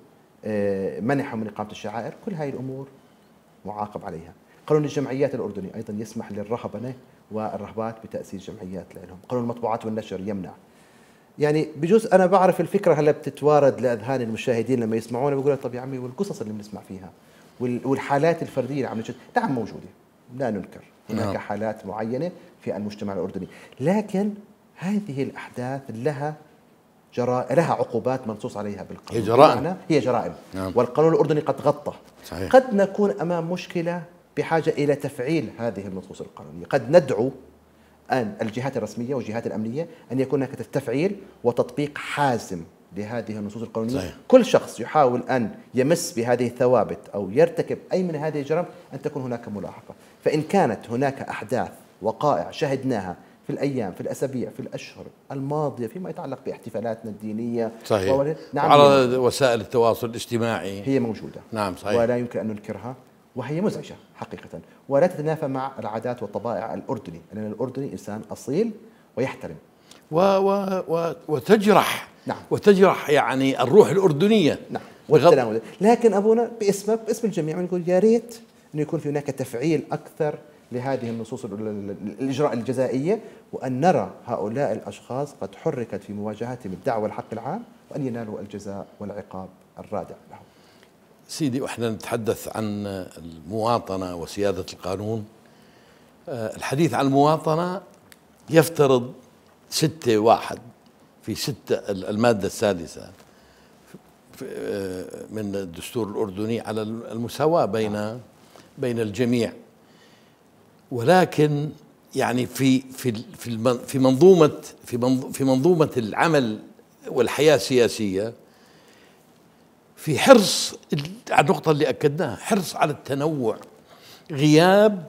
منعهم من إقامة الشعائر، كل هذه الأمور معاقب عليها. قانون الجمعيات الأردني أيضا يسمح للرهبنة والرهبات بتأسيس جمعيات لهم. قانون المطبوعات والنشر يمنع. يعني بجوز أنا بعرف الفكرة هلا بتتوارد لأذهان المشاهدين لما يسمعونا بيقولوا طب يا عمي والقصص اللي بنسمع فيها والحالات الفردية اللي عم نشوف، نعم موجودة لا ننكر، هناك نعم. حالات معينة في المجتمع الأردني، لكن هذه الأحداث لها جرائم، لها عقوبات منصوص عليها بالقانون. هي جرائم، هي جرائم نعم. والقانون الأردني قد غطى. صحيح. قد نكون أمام مشكلة بحاجة إلى تفعيل هذه النصوص القانونية. قد ندعو أن الجهات الرسمية والجهات الأمنية أن يكون هناك تفعيل وتطبيق حازم لهذه النصوص القانونية. صحيح. كل شخص يحاول أن يمس بهذه الثوابت أو يرتكب أي من هذه الجرائم أن تكون هناك ملاحقة. فإن كانت هناك أحداث وقائع شهدناها في الأيام في الأسابيع في الأشهر الماضية فيما يتعلق باحتفالاتنا الدينية صحيح. وعلى نعم وسائل التواصل الاجتماعي هي موجودة نعم صحيح. ولا يمكن أن ننكرها، وهي مزعجة حقيقة، ولا تتنافى مع العادات والطبائع الأردني، لأن الأردني إنسان أصيل ويحترم و و و وتجرح نعم. وتجرح يعني الروح الأردنية نعم والتناول. لكن أبونا باسمه باسم الجميع نقول يا ريت أن يكون في هناك تفعيل أكثر لهذه النصوص الإجراء الجزائية، وأن نرى هؤلاء الأشخاص قد حركت في مواجهتهم الدعوة الحق العام، وأن ينالوا الجزاء والعقاب الرادع لهم. سيدي وإحنا نتحدث عن المواطنة وسيادة القانون، الحديث عن المواطنة يفترض ستة واحد في ستة المادة السادسة من الدستور الأردني على المساواة بين بين الجميع، ولكن يعني في في في في منظومة في في منظومة العمل والحياة السياسية في حرص على النقطة اللي أكدناها، حرص على التنوع، غياب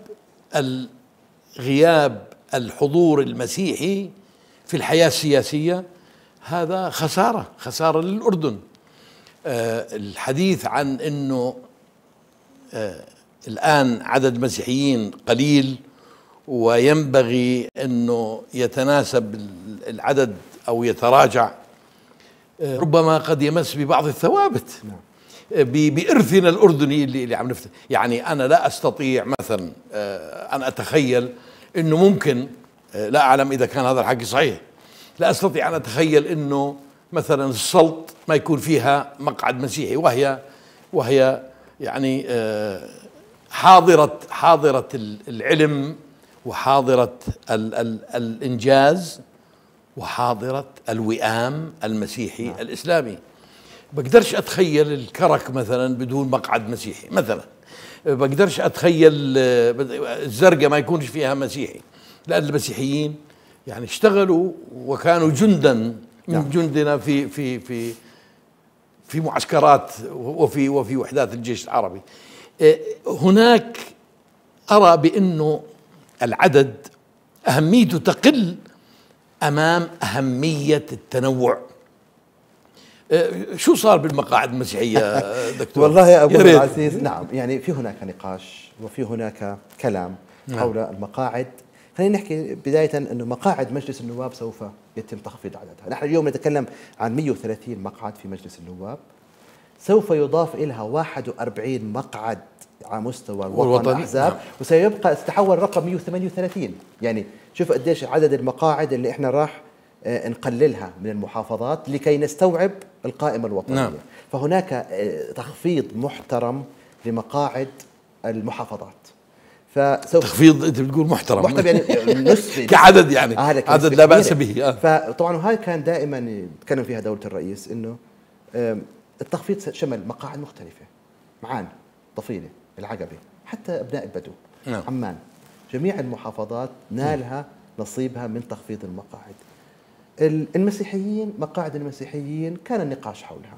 غياب الحضور المسيحي في الحياة السياسية هذا خسارة خسارة للأردن. آه الحديث عن أنه آه الآن عدد المسيحيين قليل وينبغي أنه يتناسب العدد أو يتراجع، ربما قد يمس ببعض الثوابت بإرثنا الأردني اللي, اللي عم نفتح. يعني أنا لا أستطيع مثلا أن أتخيل أنه ممكن، لا أعلم إذا كان هذا الحكي صحيح، لا أستطيع أن أتخيل أنه مثلا السلط ما يكون فيها مقعد مسيحي، وهي وهي يعني حاضرة حاضرة العلم وحاضرة ال ال الإنجاز وحاضرة الوئام المسيحي نعم. الإسلامي. بقدرش أتخيل الكرك مثلا بدون مقعد مسيحي مثلا، بقدرش أتخيل الزرقاء ما يكونش فيها مسيحي، لأن المسيحيين يعني اشتغلوا وكانوا جندا من نعم. جندنا في في في في معسكرات وفي وفي وحدات الجيش العربي. هناك أرى بأنه العدد أهميته تقل أمام أهمية التنوع. شو صار بالمقاعد المسيحية دكتور؟ والله يا أبو العزيز نعم، يعني في هناك نقاش وفي هناك كلام حول نعم. المقاعد. خلينا نحكي بداية أنه مقاعد مجلس النواب سوف يتم تخفيض عددها. نحن اليوم نتكلم عن مئة وثلاثين مقعد في مجلس النواب، سوف يضاف إليها واحد وأربعين مقعد على مستوى الوطن الأحزاب، نعم. وسيبقى تتحول رقم مئة وثمانية وثلاثين. يعني شوف قديش عدد المقاعد اللي احنا راح نقللها من المحافظات لكي نستوعب القائمة الوطنية. نعم. فهناك تخفيض محترم لمقاعد المحافظات. فسوف تخفيض انت بتقول محترم محترم يعني نسبة كعدد يعني آه عدد لا بأس به. آه. فطبعا هاي كان دائما يتكلم فيها دولة الرئيس انه التخفيض شمل مقاعد مختلفة، معان، طفيلة، العقبة، حتى ابناء البدو، نعم. عمان، جميع المحافظات نالها نصيبها من تخفيض المقاعد. المسيحيين، مقاعد المسيحيين كان النقاش حولها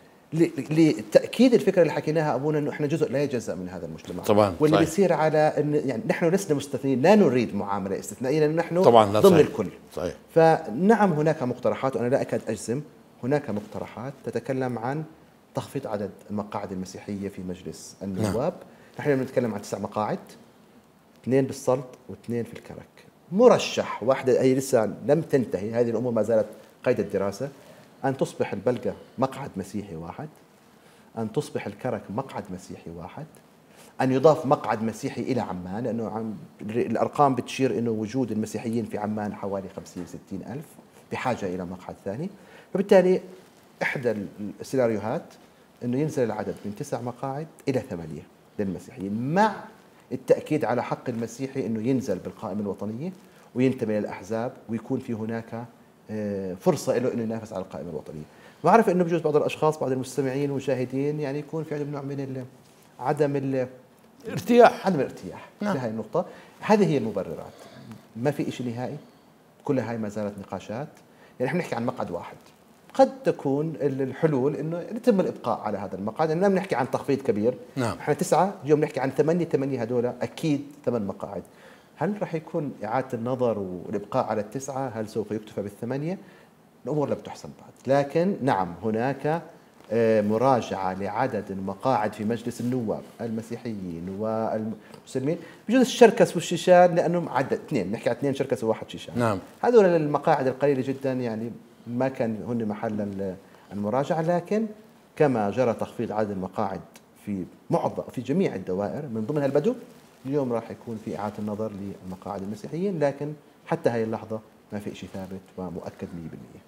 لتأكيد الفكرة اللي حكيناها أبونا أنه إحنا جزء لا يتجزأ من هذا المجتمع طبعا، واللي صحيح. بيصير على أن يعني نحن لسنا مستثنين، لا نريد معاملة استثنائية لأن نحن طبعا ضمن صحيح. الكل صحيح. فنعم هناك مقترحات، وأنا لا أكاد أجزم، هناك مقترحات تتكلم عن تخفيض عدد المقاعد المسيحية في مجلس النواب. نحن بنتكلم عن تسع مقاعد، اثنين بالسلط واثنين في الكرك، مرشح واحدة هي لسه لم تنتهي، هذه الأمور ما زالت قيد الدراسة، أن تصبح البلقة مقعد مسيحي واحد، أن تصبح الكرك مقعد مسيحي واحد، أن يضاف مقعد مسيحي إلى عمان، لأنه عم الأرقام بتشير أنه وجود المسيحيين في عمان حوالي خمسين ستين ألف بحاجة إلى مقعد ثاني. فبالتالي إحدى السيناريوهات أنه ينزل العدد من تسع مقاعد إلى ثمانية للمسيحيين، مع التأكيد على حق المسيحي أنه ينزل بالقائمة الوطنية وينتمي للأحزاب ويكون في هناك فرصة له أنه ينافس على القائمة الوطنية. بعرف أنه بجوز بعض الأشخاص، بعض المستمعين والمشاهدين يعني يكون في عندهم نوع من عدم الارتياح، عدم الارتياح نعم. لهذه النقطة. هذه هي المبررات، ما في شيء نهائي، كل هاي ما زالت نقاشات. يعني احنا نحكي عن مقعد واحد، قد تكون الحلول انه يتم الابقاء على هذا المقعد، لأننا بنحكي عن تخفيض كبير. نعم. احنا تسعة، اليوم نحكي عن ثمانية، ثمانية هذول اكيد ثمان مقاعد. هل راح يكون إعادة النظر والإبقاء على التسعة؟ هل سوف يكتفى بالثمانية؟ الأمور لا بتحسن بعد، لكن نعم هناك مراجعة لعدد المقاعد في مجلس النواب المسيحيين والمسلمين، بجوز الشركس والشيشان لأنهم عدد اثنين، نحكي عن اثنين شركس وواحد شيشان. نعم. هذول المقاعد القليلة جدا يعني ما كان هن محل المراجعة، لكن كما جرى تخفيض عدد المقاعد في معظم في جميع الدوائر من ضمنها البدو، اليوم راح يكون في إعادة النظر للمقاعد المسيحيين، لكن حتى هذه اللحظة ما في شيء ثابت ومؤكد مئة بالمئة.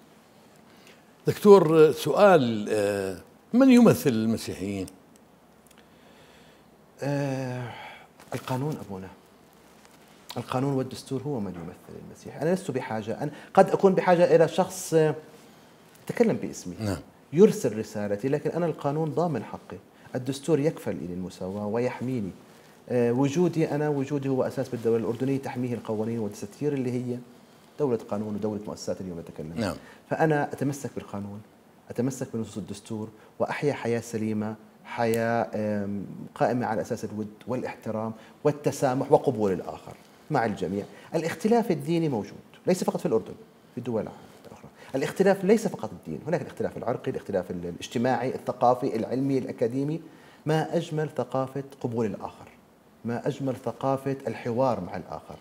دكتور، سؤال، من يمثل المسيحيين؟ آه القانون أبونا، القانون والدستور هو من يمثل المسيح. أنا لست بحاجة، أنا قد أكون بحاجة إلى شخص يتكلم باسمي، نعم. يرسل رسالتي، لكن أنا القانون ضامن حقي، الدستور يكفل لي المساواة ويحميني. أه وجودي أنا وجودي هو أساس بالدولة الأردنية تحميه القوانين والدساتير اللي هي دولة قانون ودولة مؤسسات اليوم نتكلم. نعم. فأنا أتمسك بالقانون، أتمسك بنصوص الدستور، وأحيا حياة سليمة، حياة قائمة على أساس الود والاحترام والتسامح وقبول الآخر مع الجميع. الاختلاف الديني موجود ليس فقط في الأردن، في الدول الأخرى. الاختلاف ليس فقط الدين، هناك الاختلاف العرقي، الاختلاف الاجتماعي، الثقافي، العلمي، الأكاديمي. ما أجمل ثقافة قبول الآخر، ما أجمل ثقافة الحوار مع الآخر.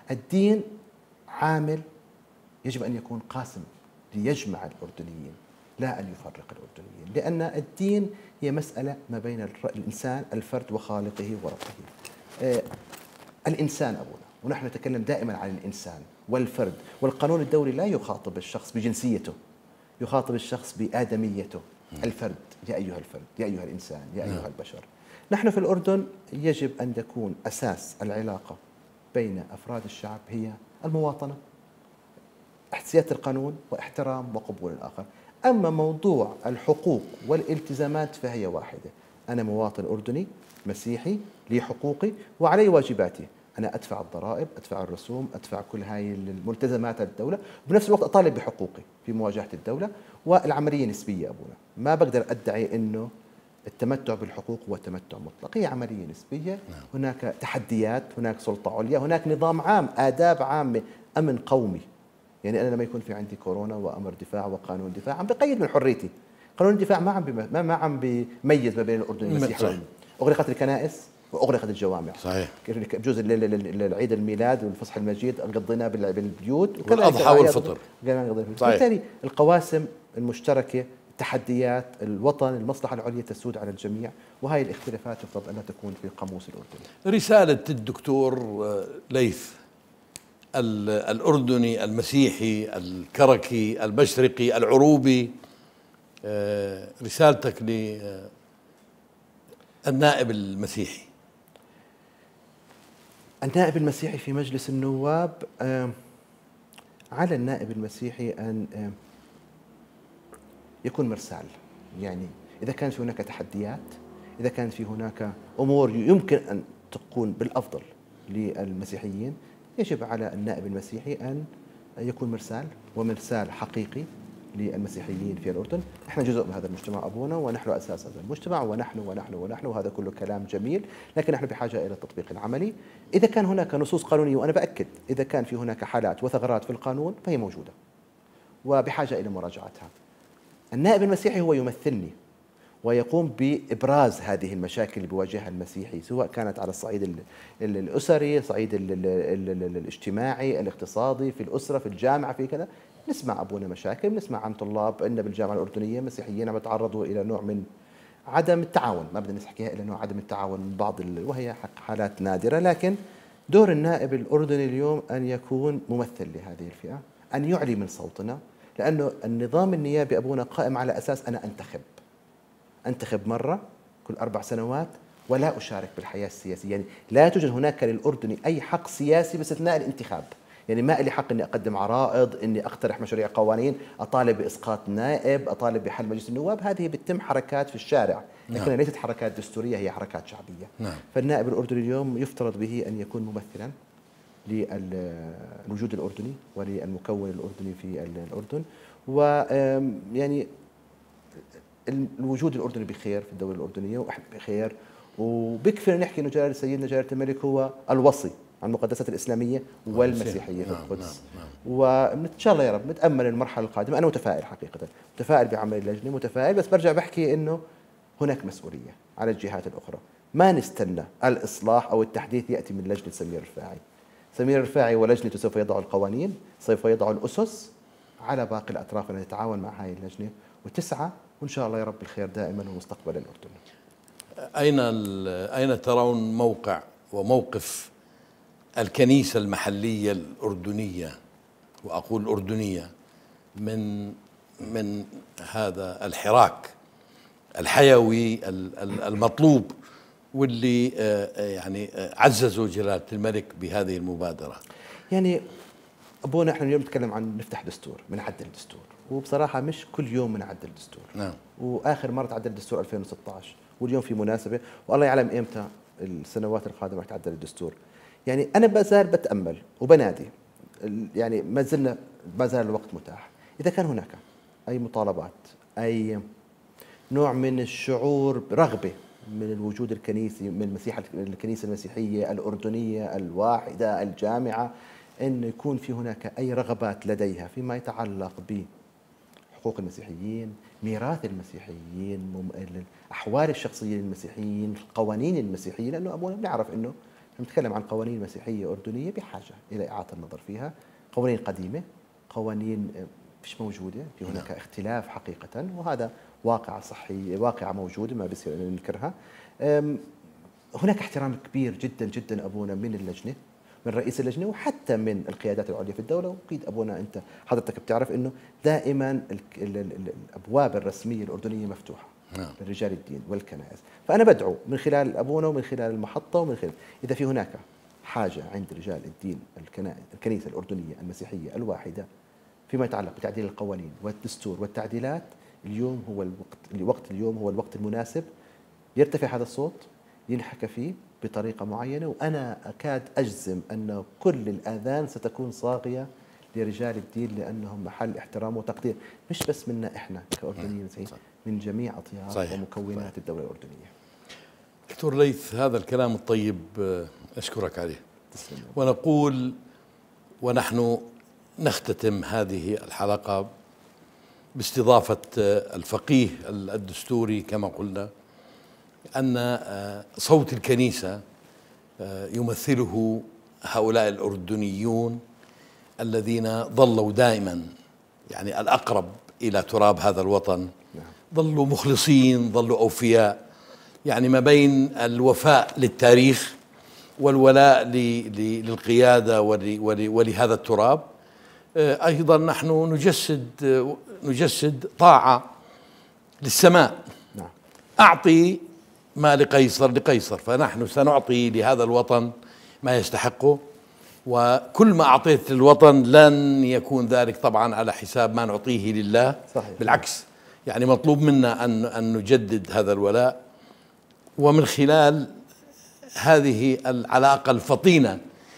الدين عامل يجب أن يكون قاسم ليجمع الأردنيين لا أن يفرق الأردنيين، لأن الدين هي مسألة ما بين الإنسان الفرد وخالقه وربه. آه الإنسان أبونا، ونحن نتكلم دائما عن الإنسان والفرد، والقانون الدولي لا يخاطب الشخص بجنسيته، يخاطب الشخص بآدميته. الفرد، يا أيها الفرد، يا أيها الإنسان، يا أيها البشر. نحن في الأردن يجب أن يكون أساس العلاقة بين أفراد الشعب هي المواطنة، سيادة القانون، واحترام وقبول الآخر. أما موضوع الحقوق والالتزامات فهي واحدة. أنا مواطن أردني مسيحي، لي حقوقي وعلي واجباتي. أنا أدفع الضرائب، أدفع الرسوم، أدفع كل هاي الملتزمات الدولة، وبنفس الوقت أطالب بحقوقي في مواجهة الدولة. والعملية نسبية أبونا، ما بقدر أدعي أنه التمتع بالحقوق هو تمتع مطلق، هي عملية نسبية. هناك تحديات، هناك سلطة عليا، هناك نظام عام، آداب عامة، أمن قومي. يعني أنا لما يكون في عندي كورونا وأمر دفاع وقانون دفاع عم بقيد من حريتي. قانون الدفاع ما عم بم... ما ما عم بيميز ما بين الأردن والمسيحي. أغلقت الكنائس وأغلقت الجوامع. صحيح. بجوز العيد الميلاد والفصح المجيد قضيناه بالبيوت، والأضحى والفطر. بالتالي القواسم المشتركة، التحديات، الوطن، المصلحة العليا تسود على الجميع، وهي الاختلافات يفضل أن لا تكون في القاموس الأردني. رسالة الدكتور ليث الأردني المسيحي الكركي المشرقي العروبي، رسالتك للنائب المسيحي. النائب المسيحي في مجلس النواب، على النائب المسيحي أن يكون مرسال. يعني إذا كان في هناك تحديات، إذا كان في هناك أمور يمكن أن تكون بالأفضل للمسيحيين، يجب على النائب المسيحي أن يكون مرسال، ومرسال حقيقي للمسيحيين في الأردن. احنا جزء من هذا المجتمع أبونا، ونحن أساس هذا المجتمع، ونحن ونحن ونحن وهذا كله كلام جميل، لكن نحن بحاجة إلى التطبيق العملي. إذا كان هناك نصوص قانونية، وأنا بأكد إذا كان في هناك حالات وثغرات في القانون فهي موجودة وبحاجة إلى مراجعتها. النائب المسيحي هو يمثلني ويقوم بإبراز هذه المشاكل اللي بيواجهها المسيحي، سواء كانت على الصعيد الأسري، الصعيد الاجتماعي، الاقتصادي، في الأسرة، في الجامعة، في كذا. نسمع أبونا مشاكل، نسمع عن طلاب عندنا بالجامعة الأردنية مسيحيين عم يتعرضوا إلى نوع من عدم التعاون، ما بدنا نحكيها إلى نوع عدم التعاون من بعض، وهي حالات نادرة. لكن دور النائب الأردني اليوم أن يكون ممثل لهذه الفئة، أن يعلي من صوتنا، لأنه النظام النيابي أبونا قائم على أساس أنا أنتخب أنتخب مرة كل أربع سنوات ولا أشارك بالحياة السياسية. يعني لا توجد هناك للأردني أي حق سياسي باستثناء الانتخاب. يعني ما لي حق إني أقدم عرائض، إني أقترح مشاريع قوانين، أطالب بإسقاط نائب، أطالب بحل مجلس النواب. هذه بتتم حركات في الشارع، لكنها نعم. ليست حركات دستورية، هي حركات شعبية. نعم. فالنائب الأردني اليوم يفترض به أن يكون ممثلا للوجود الأردني وللمكون الأردني في الأردن. ويعني الوجود الأردني بخير في الدولة الأردنية، وإحنا بخير، وبكفي نحكي إنه جلالة سيدنا جلالة الملك هو الوصي عن المقدسات الإسلامية والمسيحية في القدس. نعم. نعم. وإن شاء الله يا رب نتأمل المرحلة القادمة. أنا متفائل حقيقة، متفائل بعمل اللجنة، متفائل، بس برجع بحكي إنه هناك مسؤولية على الجهات الأخرى. ما نستنى الإصلاح أو التحديث يأتي من لجنة سمير الرفاعي. سمير الرفاعي ولجنته سوف يضعوا القوانين، سوف يضعوا الأسس، على باقي الأطراف أن تتعاون مع هذه اللجنة وتسعى، وإن شاء الله يا رب الخير دائما ومستقبل الأردن. أين أين ترون موقع وموقف الكنيسة المحلية الأردنية، وأقول الأردنية، من من هذا الحراك الحيوي المطلوب واللي يعني عززوا جلالة الملك بهذه المبادرة؟ يعني أبونا احنا اليوم نتكلم عن نفتح دستور، بنعدل الدستور، وبصراحة مش كل يوم بنعدل الدستور. نعم. وآخر مرة تعدل الدستور ألفين وستة عشر، واليوم في مناسبة، والله يعلم إمتى السنوات القادمة رح تعدل الدستور. يعني أنا بزال بتأمل وبنادي، يعني ما زلنا ما زال الوقت متاح. إذا كان هناك أي مطالبات، أي نوع من الشعور رغبة من الوجود الكنيسي، من المسيح الكنيسة المسيحية الأردنية الواحدة الجامعة، أن يكون في هناك أي رغبات لديها فيما يتعلق بحقوق المسيحيين، ميراث المسيحيين، أحوال الشخصية للمسيحيين، قوانين المسيحيين، لأنه أبونا بنعرف أنه نتكلم عن قوانين مسيحية أردنية بحاجة إلى إعادة النظر فيها، قوانين قديمة، قوانين مش موجودة، في هناك اختلاف حقيقة، وهذا واقعة صحية، واقعة موجودة ما بيصير ننكرها. هناك احترام كبير جدا جدا أبونا من اللجنة، من رئيس اللجنة، وحتى من القيادات العليا في الدولة. وأكيد أبونا أنت حضرتك بتعرف أنه دائما الأبواب الرسمية الأردنية مفتوحة نعم. لرجال الدين والكنائس. فأنا بدعو من خلال أبونا ومن خلال المحطة ومن خلال إذا في هناك حاجة عند رجال الدين الكنيسة الأردنية المسيحية الواحدة فيما يتعلق بتعديل القوانين والدستور والتعديلات، اليوم هو الوقت الوقت اليوم هو الوقت المناسب يرتفع هذا الصوت، ينحكى فيه بطريقة معينة. وأنا أكاد أجزم أن كل الآذان ستكون صاغية لرجال الدين، لأنهم محل احترام وتقدير، مش بس منا إحنا كأردنيين، من جميع أطياف صحيح. ومكونات صحيح. الدولة الأردنية. دكتور ليث، هذا الكلام الطيب أشكرك عليه. تسلم. ونقول ونحن نختتم هذه الحلقة باستضافة الفقيه الدستوري كما قلنا أن صوت الكنيسة يمثله هؤلاء الأردنيون الذين ظلوا دائما يعني الأقرب إلى تراب هذا الوطن، ظلوا مخلصين، ظلوا أوفياء، يعني ما بين الوفاء للتاريخ والولاء للقيادة ولهذا التراب. أيضا نحن نجسد نجسد طاعة للسماء. أعطي ما لقيصر لقيصر، فنحن سنعطي لهذا الوطن ما يستحقه، وكل ما أعطيت للوطن لن يكون ذلك طبعا على حساب ما نعطيه لله. صحيح. بالعكس، يعني مطلوب منا أن أن نجدد هذا الولاء، ومن خلال هذه العلاقة الفطينة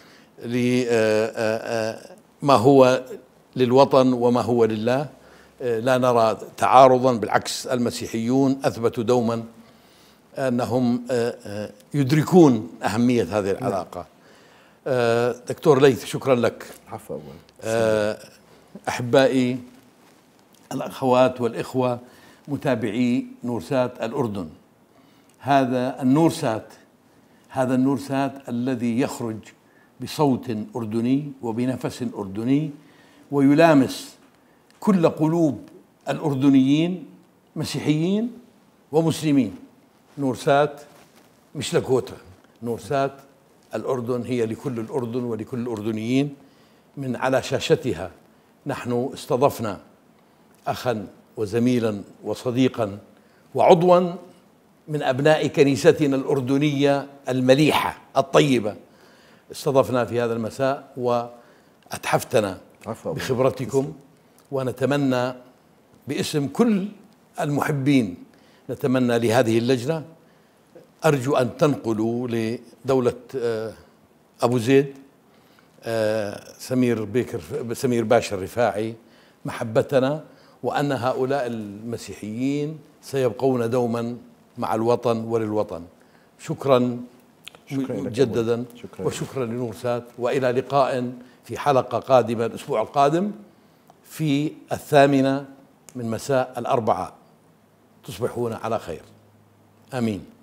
لما هو للوطن وما هو لله لا نرى تعارضا، بالعكس المسيحيون أثبتوا دوما أنهم يدركون أهمية هذه العلاقة. دكتور ليث، شكرا لك. عفوا. أحبائي الأخوات والإخوة متابعي نورسات الأردن، هذا النورسات هذا النورسات الذي يخرج بصوت أردني وبنفس أردني ويلامس كل قلوب الأردنيين مسيحيين ومسلمين. نورسات مش لكوتا، نورسات الأردن هي لكل الأردن ولكل الأردنيين. من على شاشتها نحن استضفنا أخا وزميلا وصديقا وعضوا من أبناء كنيستنا الأردنية المليحة الطيبة، استضفنا في هذا المساء وأتحفتنا بخبرتكم، ونتمنى باسم كل المحبين نتمنى لهذه اللجنة، أرجو أن تنقلوا لدولة أبو زيد سمير بيكر سمير باشا الرفاعي محبتنا، وأن هؤلاء المسيحيين سيبقون دوما مع الوطن وللوطن. شكرا مجددا، شكرا. وشكرا لنورسات، وإلى لقاء في حلقة قادمة الأسبوع القادم في الثامنة من مساء الأربعاء. تصبحون على خير. آمين.